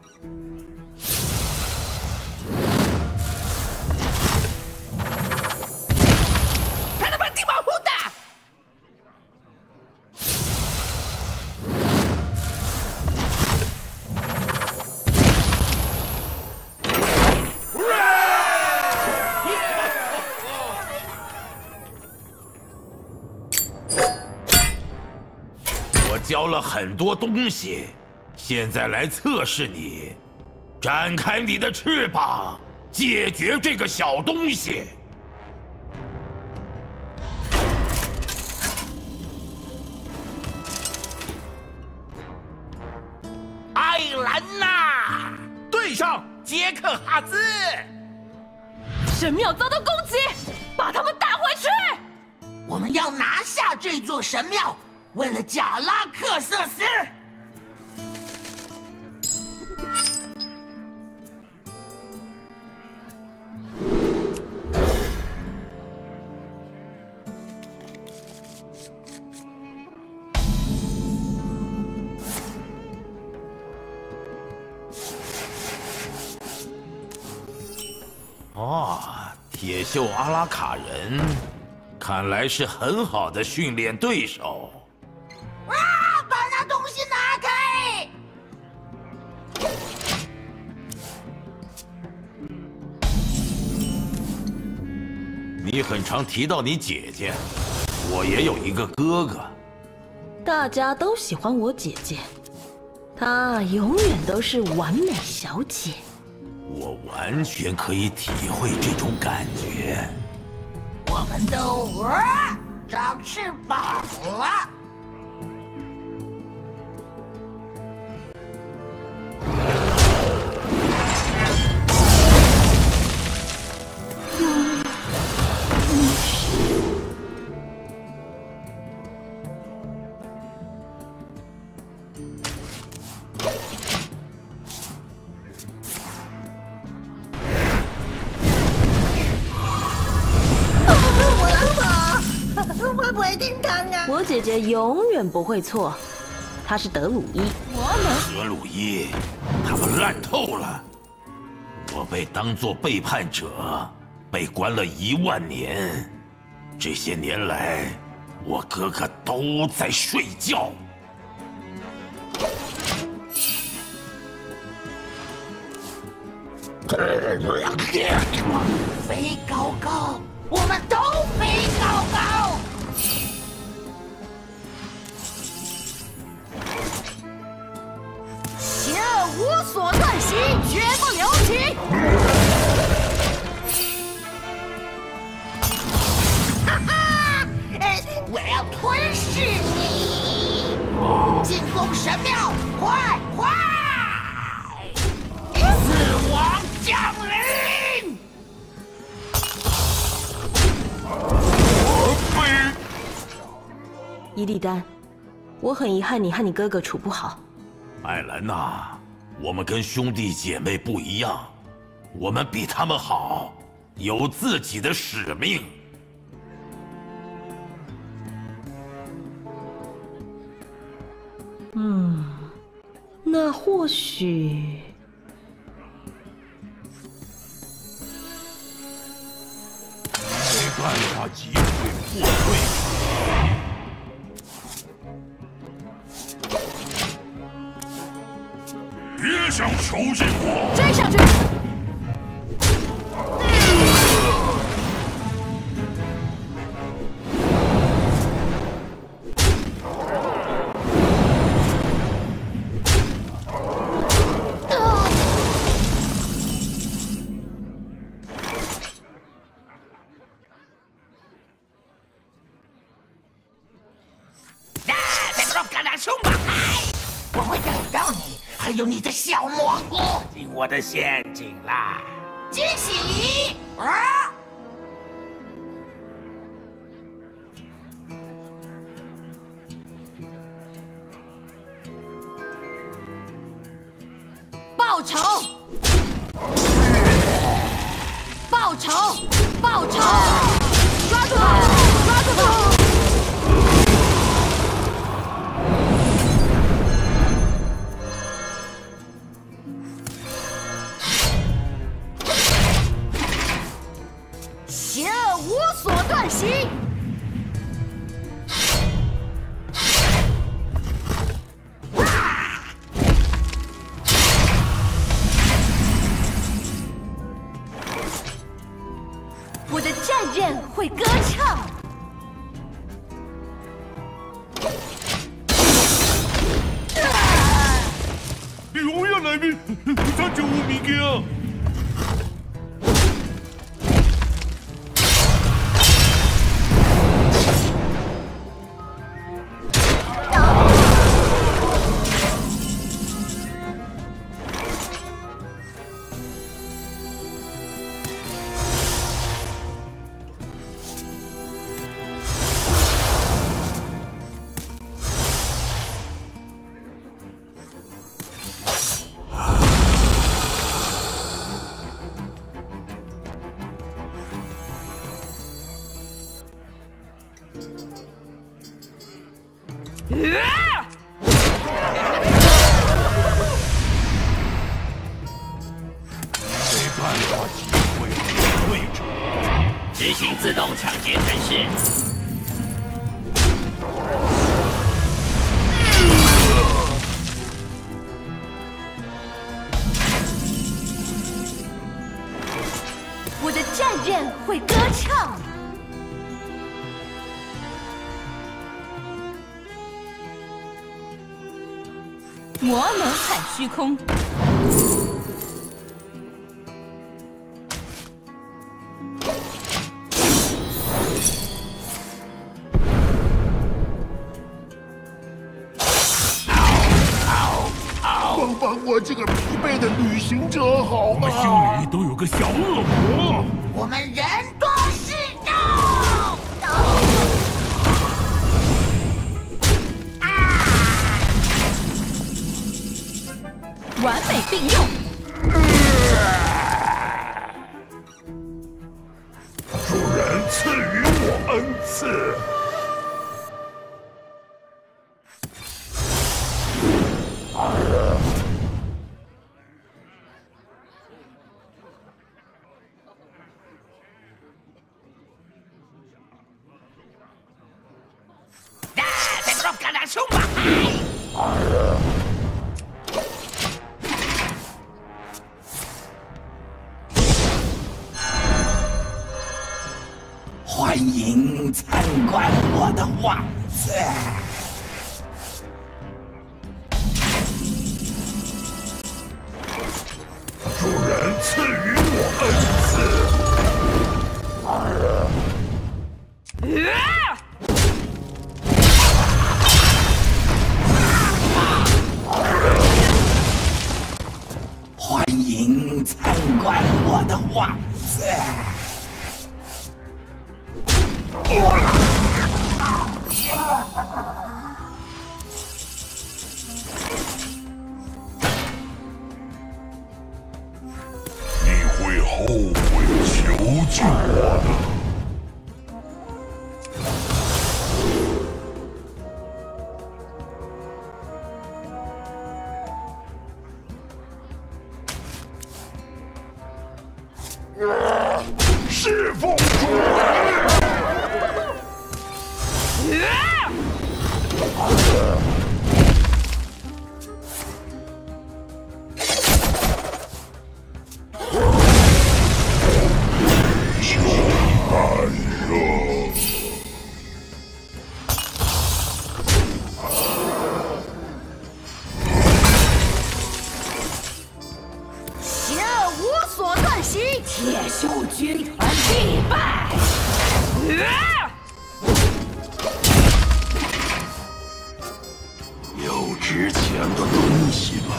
看他们地保护的！ 教了很多东西，现在来测试你，展开你的翅膀，解决这个小东西。 艾兰娜，对上杰克哈兹。 神庙遭到攻击，把他们打回去！ 我们要拿下这座神庙。为了贾拉克瑟斯， 铁锈阿拉卡人，看来是很好的训练对手。 啊！把那东西拿开！ 你很常提到你姐姐，我也有一个哥哥。 大家都喜欢我姐姐，她永远都是完美小姐。 我完全可以体会这种感觉。 我们都长翅膀了。 我姐姐永远不会错，她是德鲁伊。 德鲁伊，他们烂透了。我被当作背叛者，被关了1万年。这些年来，我哥哥都在睡觉。 飞高高，我们都飞高高。邪恶无所遁形，绝不留情。哈哈，我要吞噬你！进攻神庙，快快！死亡降临！ 伊利丹，我很遗憾你和你哥哥处不好。 艾兰娜，我们跟兄弟姐妹不一样，我们比他们好，有自己的使命。 那或许没办法击溃破碎。 别想囚禁我！ 追上去！ 我会等到你，还有你的小蘑菇进我的陷阱啦！ 惊喜啊！ 报仇！报仇！报仇！抓住他！抓住他！ 邪恶无所遁形。 我的战刃会歌唱。 永远来宾，他就有物件。 执行自动抢劫程式。 我的战刃会歌唱。 魔能踩虚空。 帮帮我这个疲惫的旅行者好吗？ 我心里都有个小恶魔。 我们人多势众。 完美并用。 主人赐予我恩赐。 打凶吧！ 欢迎参观我的王子。 主人赐予我恩赐。 欢迎参观我的王子。 你会后悔求救我的。侍奉主人。 邪恶无所遁形， 铁锈军团必败。 有值钱的东西吗？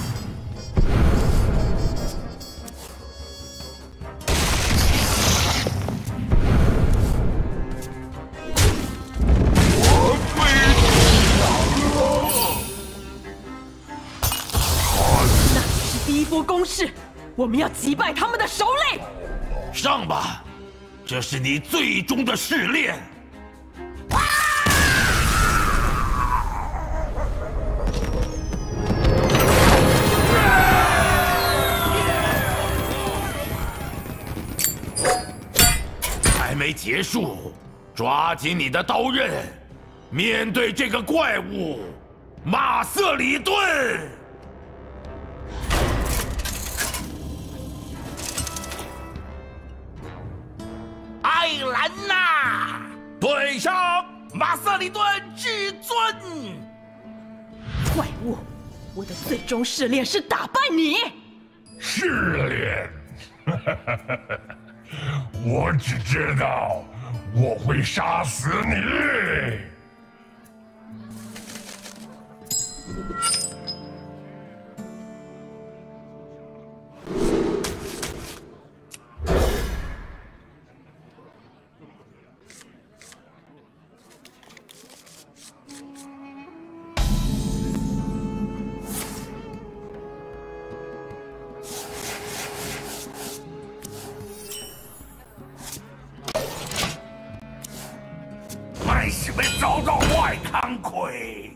那是第一波攻势，我们要击败他们的首领。 上吧，这是你最终的试炼。还没结束，抓紧你的刀刃，面对这个怪物马瑟里顿。 艾兰娜，对上马瑟里顿至尊。 怪物，我的最终试炼是打败你。 试炼，我只知道我会杀死你。为什么遭到外康亏？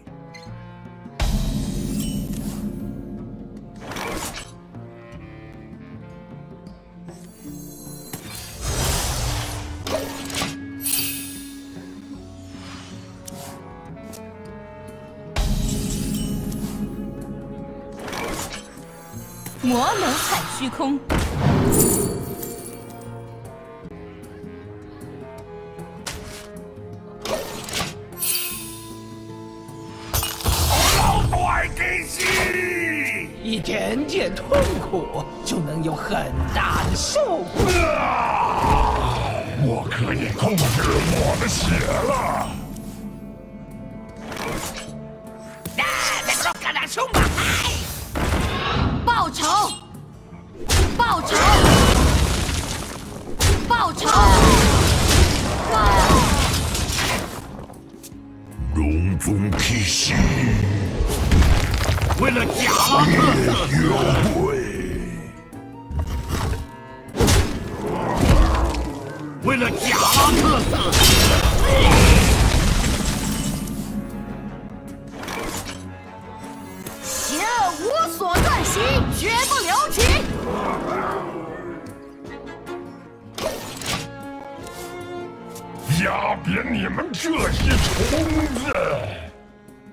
魔能踩虚空。 一点点痛苦就能有很大的收获。 我可以控制我的血了。 干打凶吧！ 报仇！报仇！报仇！ 龙宗披袭。 为了贾拉特色，为了贾拉特色， 邪恶无所遁形，绝不留情。 压扁你们这些虫子！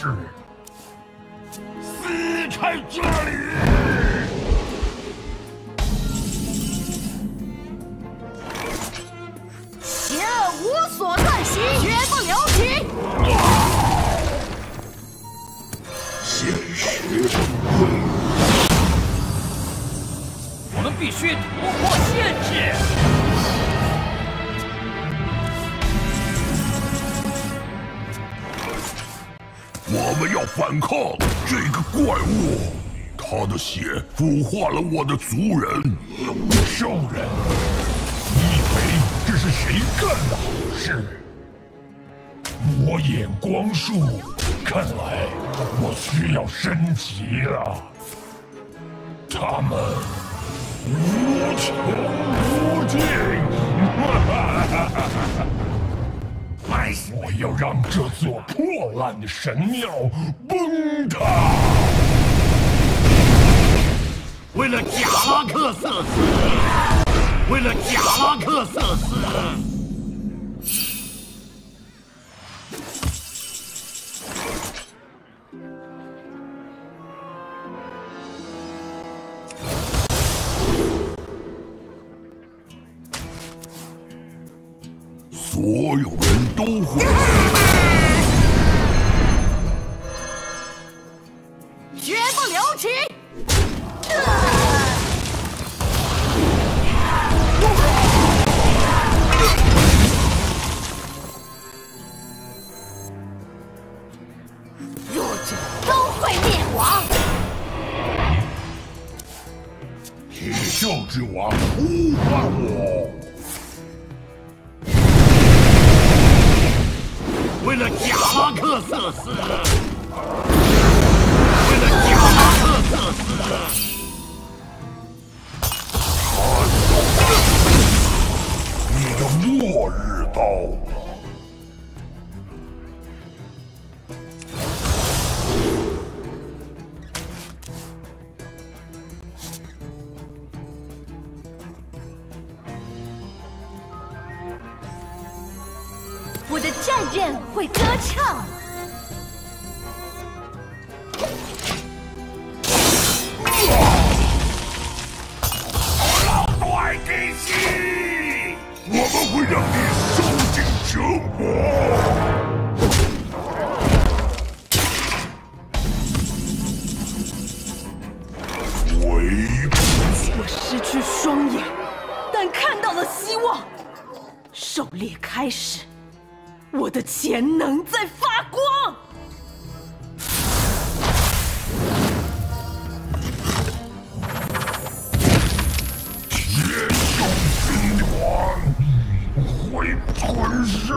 事， 离开这里！ 邪恶无所遁形，绝不留情。 现实。 我们必须突破限制。 我们要反抗这个怪物，他的血腐化了我的族人。 兽人，你以为这是谁干的好事？魔眼光束，看来我需要升级了。他们无穷无尽，我要让这座破烂的神庙崩塌！ 为了贾拉克瑟斯，为了贾拉克瑟斯！ 所有人都会绝不留情！弱者都会灭亡。 铁锈之王呼唤我。 为了贾拉克瑟斯，为了贾拉克瑟斯， 你的末日到了。 我的战刃会歌唱。 老怪给戏，我们会让你受尽折磨。 我失去双眼，但看到了希望。狩猎开始。我的潜能在发光。 铁锈军团会吞噬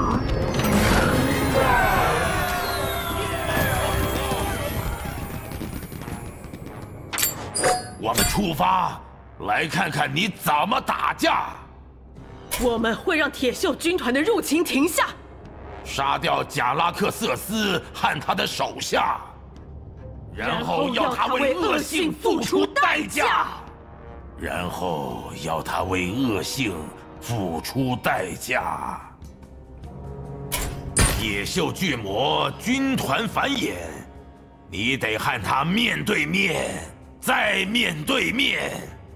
我们出发，来看看你怎么打架。 我们会让铁锈军团的入侵停下。 杀掉贾拉克瑟斯和他的手下，然后要他为恶性付出代价，然后要他为恶性付出代价。铁锈巨魔军团繁衍，你得和他面对面，再面对面。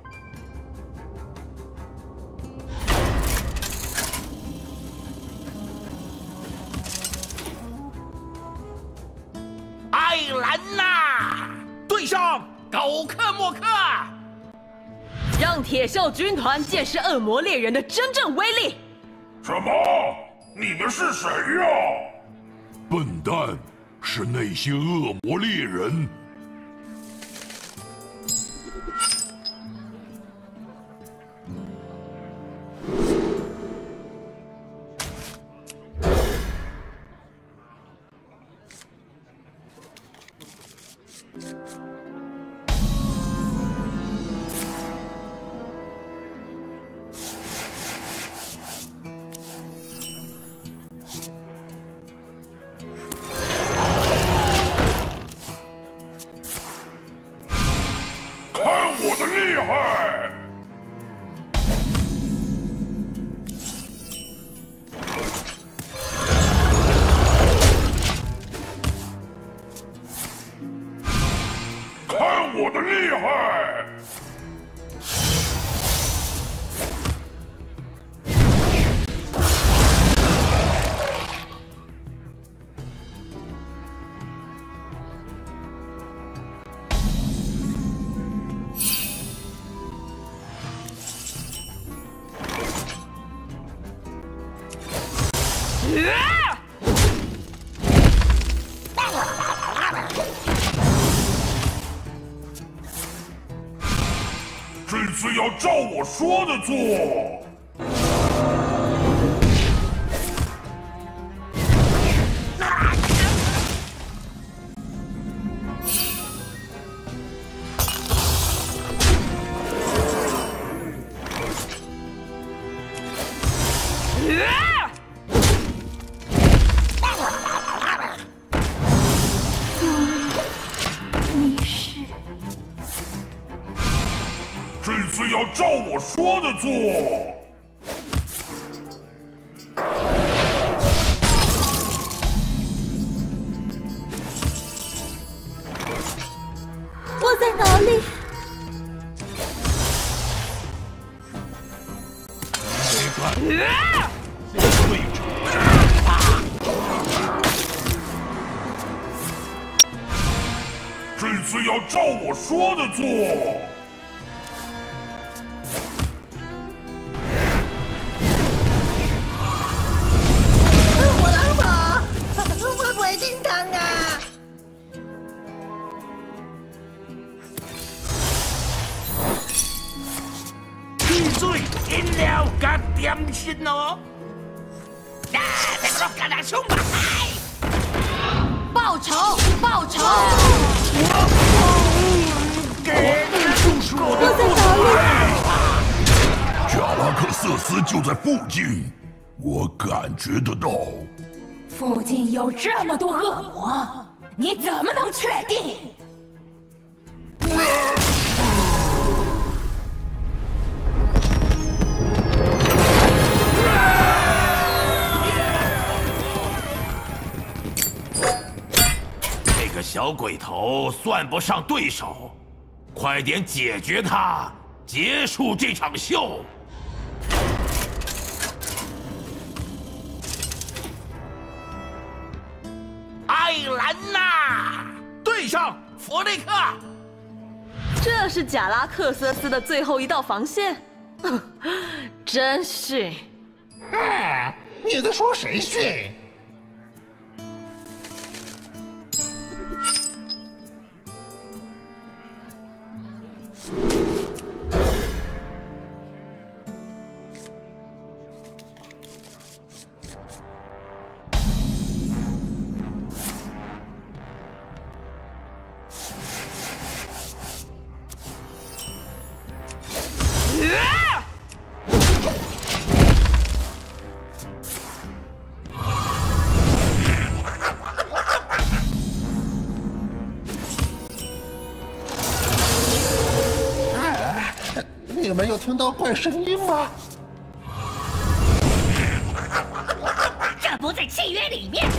艾兰娜，对上狗克莫克， 让铁锈军团见识恶魔猎人的真正威力。 什么？你们是谁呀？笨蛋，是那些恶魔猎人。我的厉害！ 我的厉害！这次要照我说的做。这次要照我说的做。 我在哪里？ 这次要照我说的做。 点心哦！啊，这个干哪凶吧！ 报仇！报仇！ 就是我的在哪里？ 贾拉克瑟斯就在附近，我感觉得到。 附近有这么多恶魔，你怎么能确定？ 这个小鬼头算不上对手，快点解决他，结束这场秀。 艾兰娜，对上弗雷克。 这是贾拉克瑟斯的最后一道防线，真逊。 你在说谁逊？你们有听到怪声音吗？ 这不在契约里面。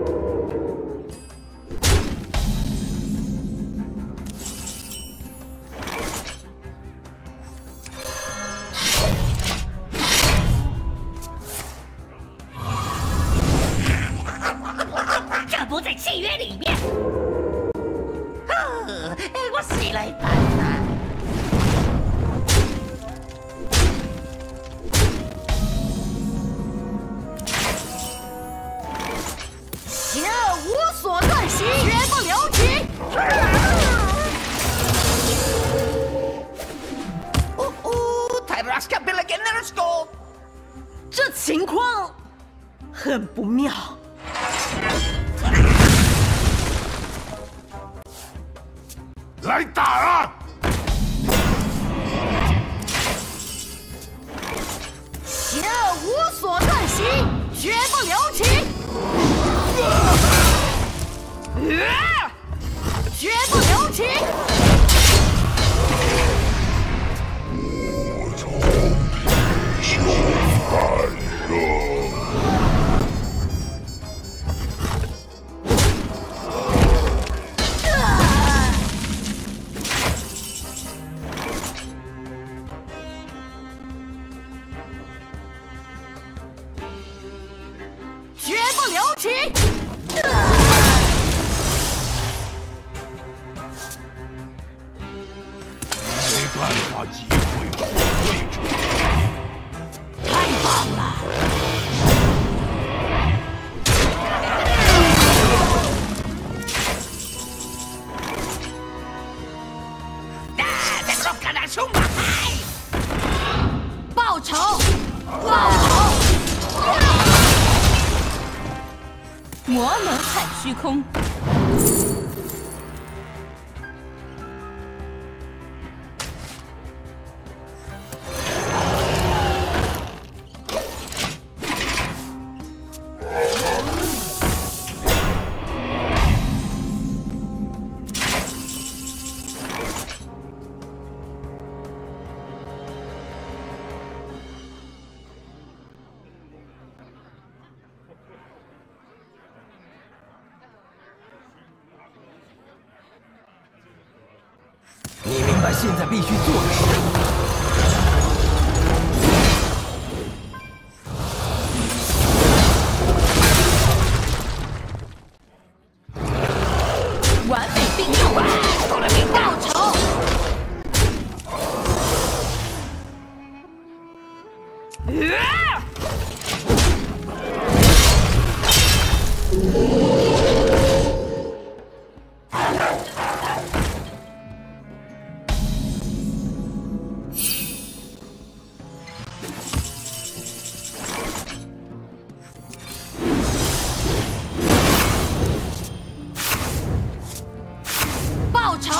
这不在契约里面。我死了一半了。邪恶无所遁形，绝不留情。 这情况很不妙。 来打啊！ 邪恶无所遁形，绝不留情。绝不留情！ 我从地球诞生。 办法击毁护卫者。 太棒了！报仇！报仇！ 魔能踩虚空。 你明白现在必须做的事。 完美并用， 报仇！报仇！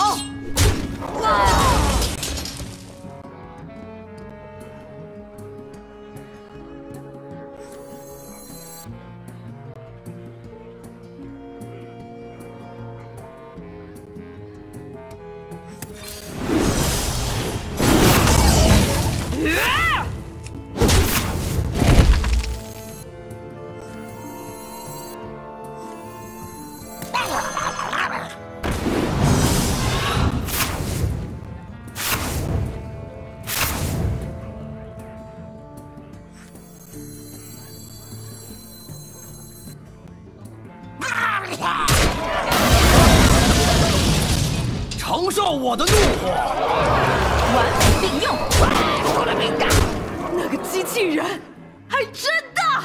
承受我的怒火！ 完美并用， 那个机器人还真大！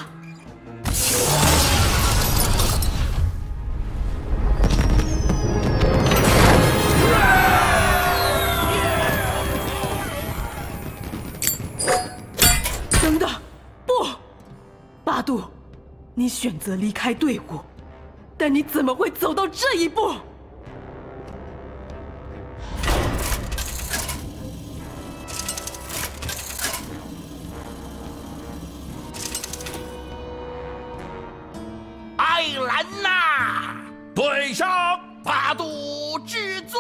等等，不，八度，你选择离开队伍，但你怎么会走到这一步？ 艾兰娜，对上八度至尊。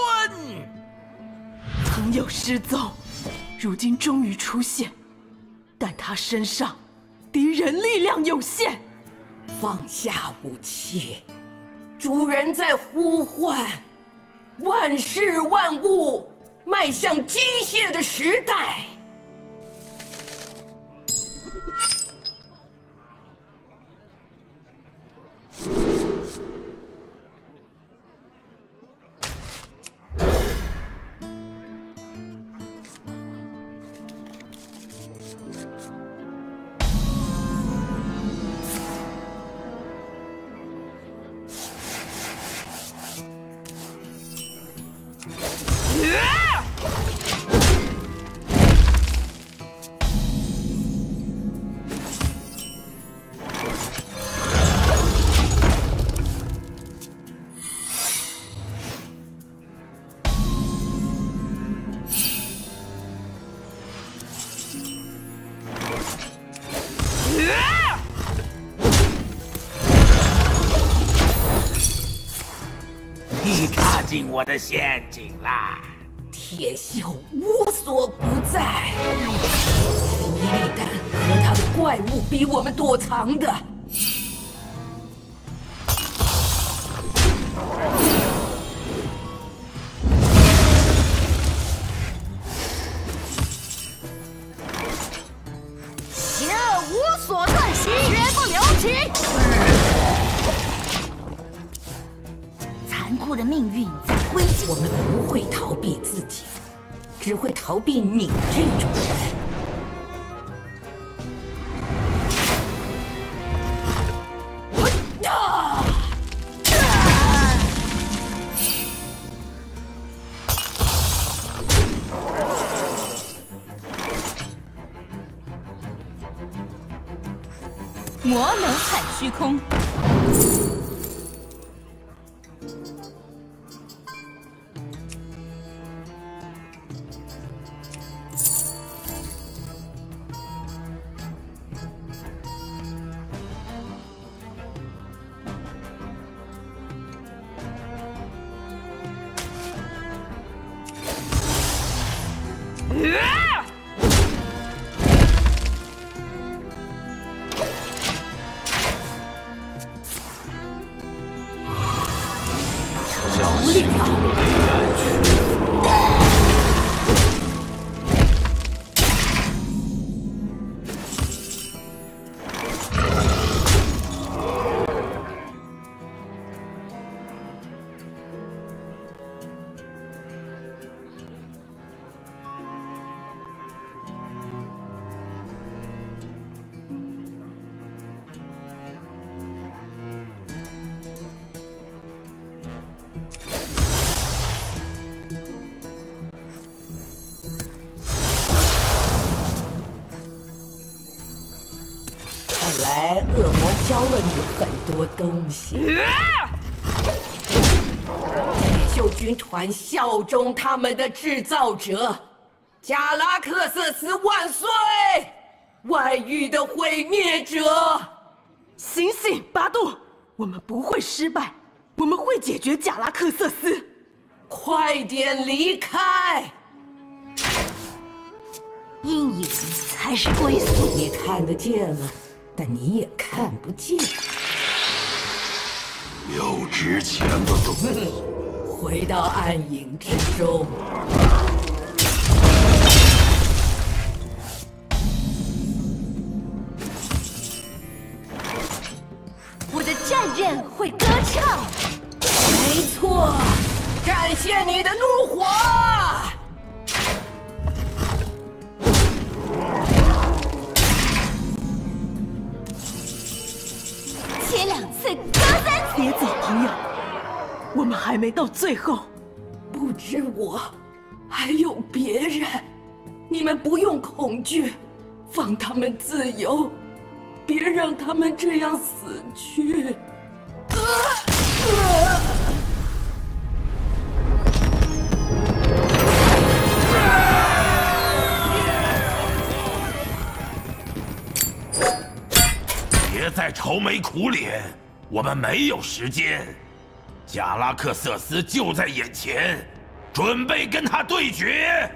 曾有失踪，如今终于出现，但他身上敌人力量有限。 放下武器，主人在呼唤，万事万物迈向机械的时代。 你踏进我的陷阱啦！ 铁锈无所不在，伊利丹和他的怪物逼我们躲藏的。 邪恶无所遁形，绝不留情。残酷的命运在挥击我们不会逃避自己， 只会逃避你这种人。 魔能踩虚空。 看来恶魔教了你很多东西。铁锈军团效忠他们的制造者，贾拉克瑟斯万岁！外域的毁灭者， 醒醒，巴杜，我们不会失败，我们会解决贾拉克瑟斯。 快点离开！ 阴影才是归宿。 你看得见了，但你也看不见。 有值钱的东西。 回到暗影之中。 我的战刃会歌唱。 没错，展现你的怒火！ 切2次，割3次。 别走，朋友，我们还没到最后。 不止我，还有别人。你们不用恐惧，放他们自由，别让他们这样死去。 别再愁眉苦脸，我们没有时间。贾拉克瑟斯就在眼前，准备跟他对决。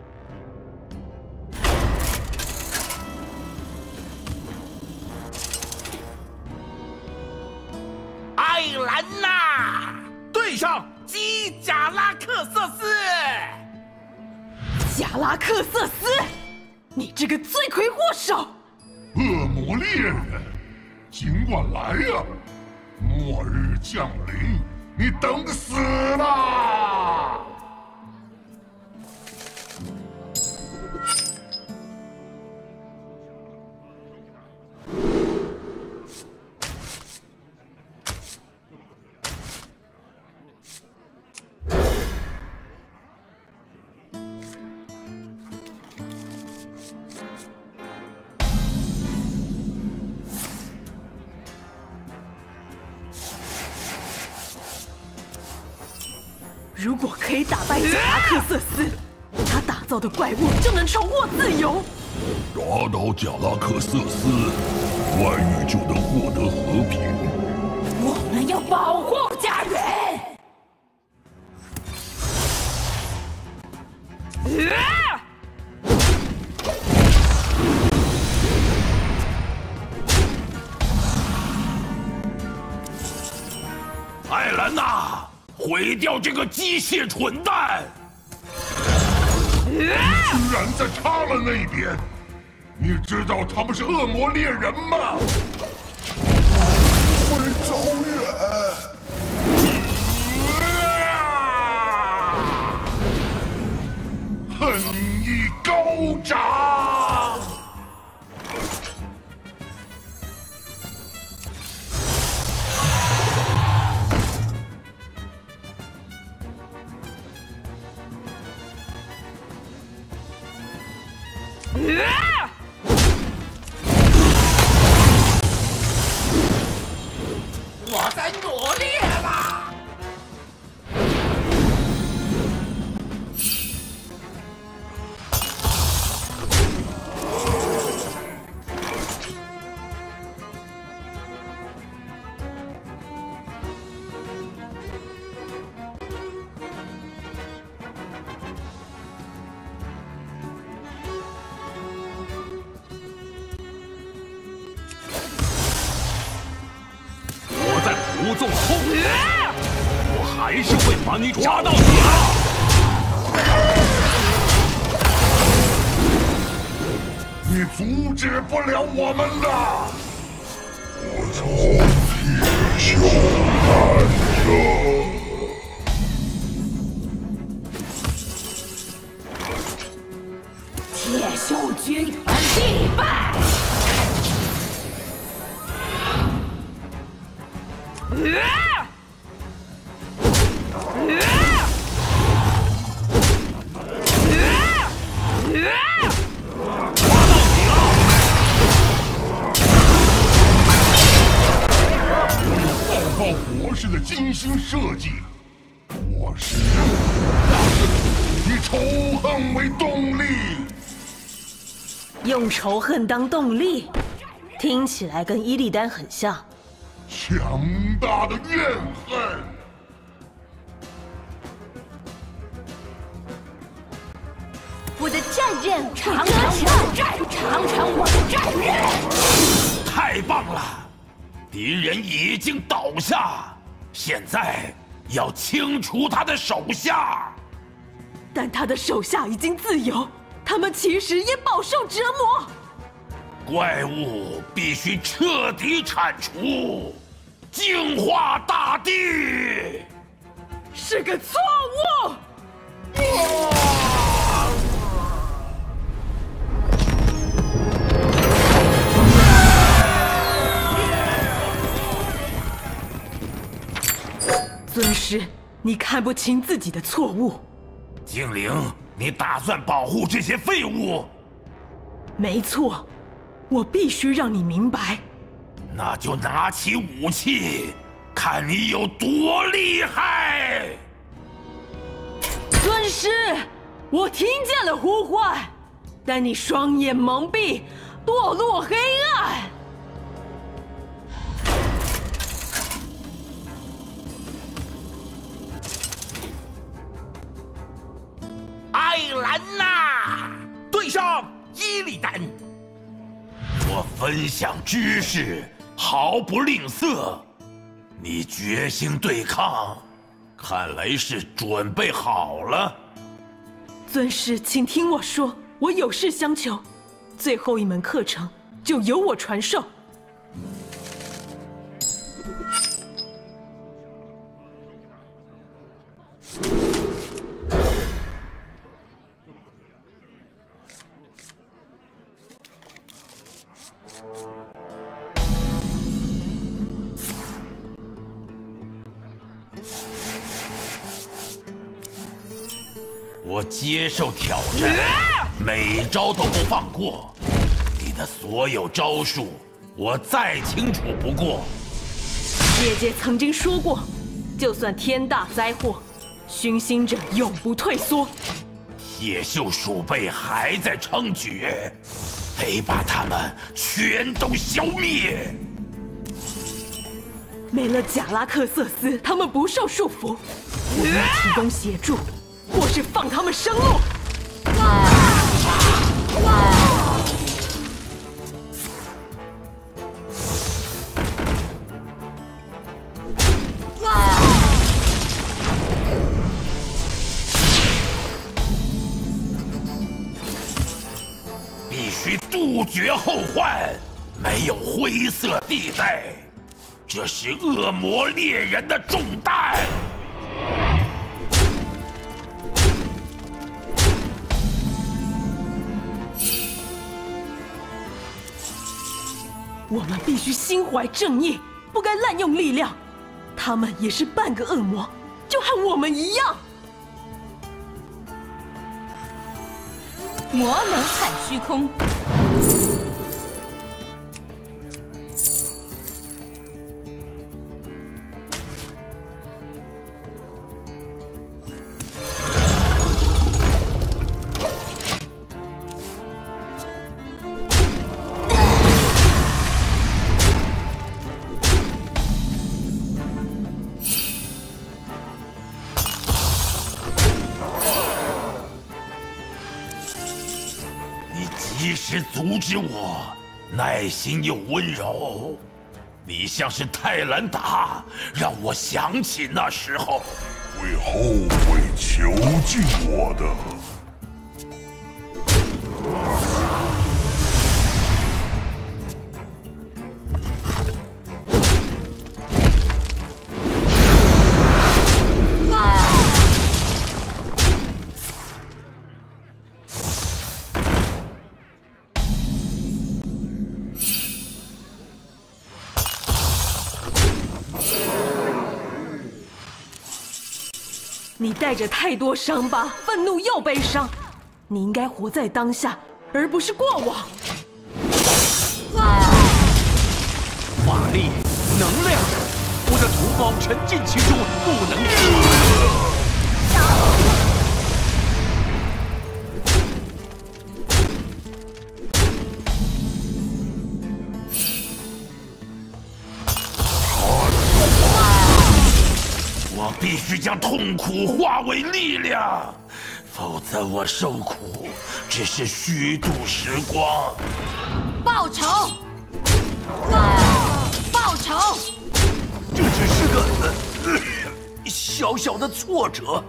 艾兰娜对上基贾拉克瑟斯。 贾拉克瑟斯，你这个罪魁祸首！ 恶魔猎人，尽管来呀！末日降临，你等死吧！ 如果可以打败贾拉克瑟斯，他打造的怪物就能重获自由。 打倒贾拉克瑟斯，外域就能获得和平。 我们要保护家园。 艾兰娜，毁掉这个机械蠢蛋！ 你居然在插了那边！你知道他们是恶魔猎人吗？会走远。哼！ 恨意高涨。 我在努力了。 不纵后退，我还是会把你抓到底的。 你阻止不了我们的。我从铁锈来的。铁锈军团必败。 博士的精心设计，我是以仇恨为动力。 用仇恨当动力，听起来跟伊利丹很像。 强大的怨恨。 我的战刃尝尝我的战，尝尝我的战刃。 太棒了！敌人已经倒下，现在要清除他的手下。 但他的手下已经自由，他们其实也饱受折磨。 怪物必须彻底铲除，净化大地。 是个错误。尊师，你看不清自己的错误。 精灵，你打算保护这些废物？ 没错，我必须让你明白。 那就拿起武器，看你有多厉害！ 尊师，我听见了呼唤，但你双眼蒙蔽，堕落黑暗。 艾兰娜对上伊利丹， 我分享知识，毫不吝啬。你决心对抗，看来是准备好了。 尊师，请听我说，我有事相求。最后一门课程就由我传授。 我接受挑战，每招都不放过。你的所有招数，我再清楚不过。 姐姐曾经说过，就算天大灾祸，熏心者永不退缩。 铁锈鼠辈还在猖獗，得把他们全都消灭。 没了贾拉克瑟斯，他们不受束缚。我要提供协助。或是放他们生路。 必须杜绝后患，没有灰色地带，这是恶魔猎人的重担。 我们必须心怀正义，不该滥用力量。他们也是半个恶魔，就和我们一样。 魔能探虚空。 及时阻止我，耐心又温柔。你像是泰兰达，让我想起那时候。 会后悔囚禁我的。 你带着太多伤疤，愤怒又悲伤。你应该活在当下，而不是过往。 法力，能量，我的同胞沉浸其中，不能自拔。 我必须将痛苦化为力量，否则我受苦只是虚度时光。 报仇！报仇！ 这只是个小小的挫折。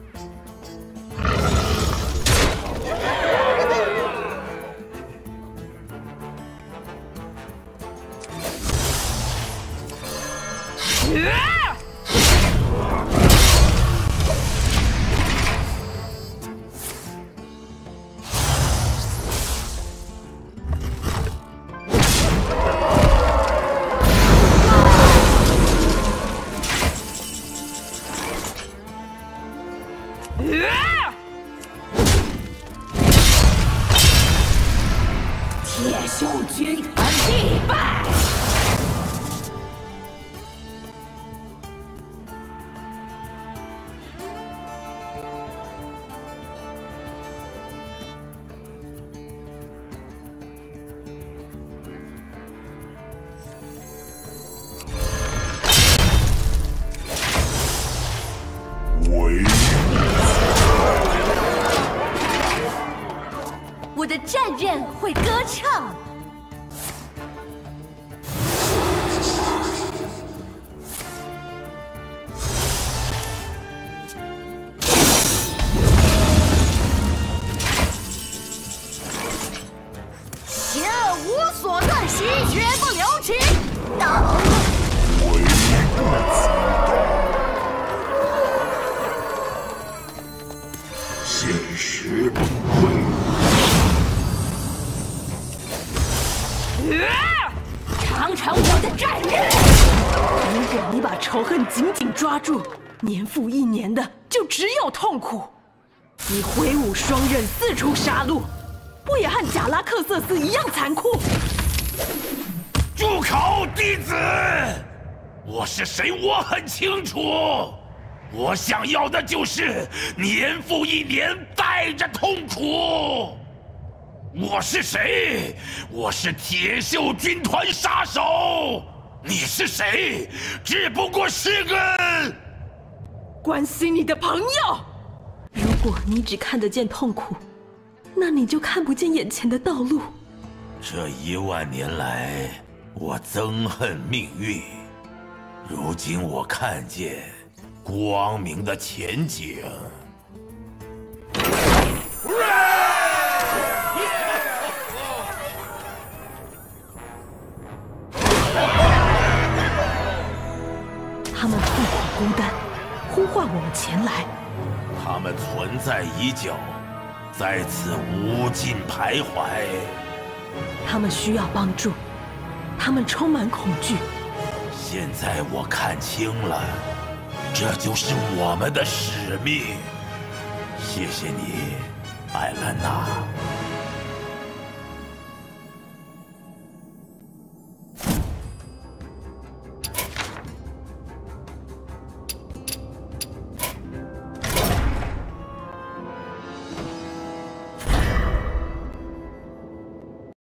铁袖军团必败。 我的战刃会歌唱。 邪恶无所遁形，绝不留情。 唯一个子现实崩溃。 尝尝我的战刃！ 如果你把仇恨紧紧抓住，年复一年的就只有痛苦。你挥舞双刃，四处杀戮，不也和贾拉克瑟斯一样残酷？ 住口，弟子！我是谁，我很清楚。我想要的就是年复一年带着痛苦。我是谁？我是铁袖军团杀手。你是谁？只不过是个关心你的朋友。如果你只看得见痛苦，那你就看不见眼前的道路。 这10000年来，我憎恨命运。如今我看见光明的前景。 他们痛苦孤单，呼唤我们前来。 他们存在已久，在此无尽徘徊。 他们需要帮助， 他们充满恐惧。 现在我看清了，这就是我们的使命。谢谢你，艾兰娜。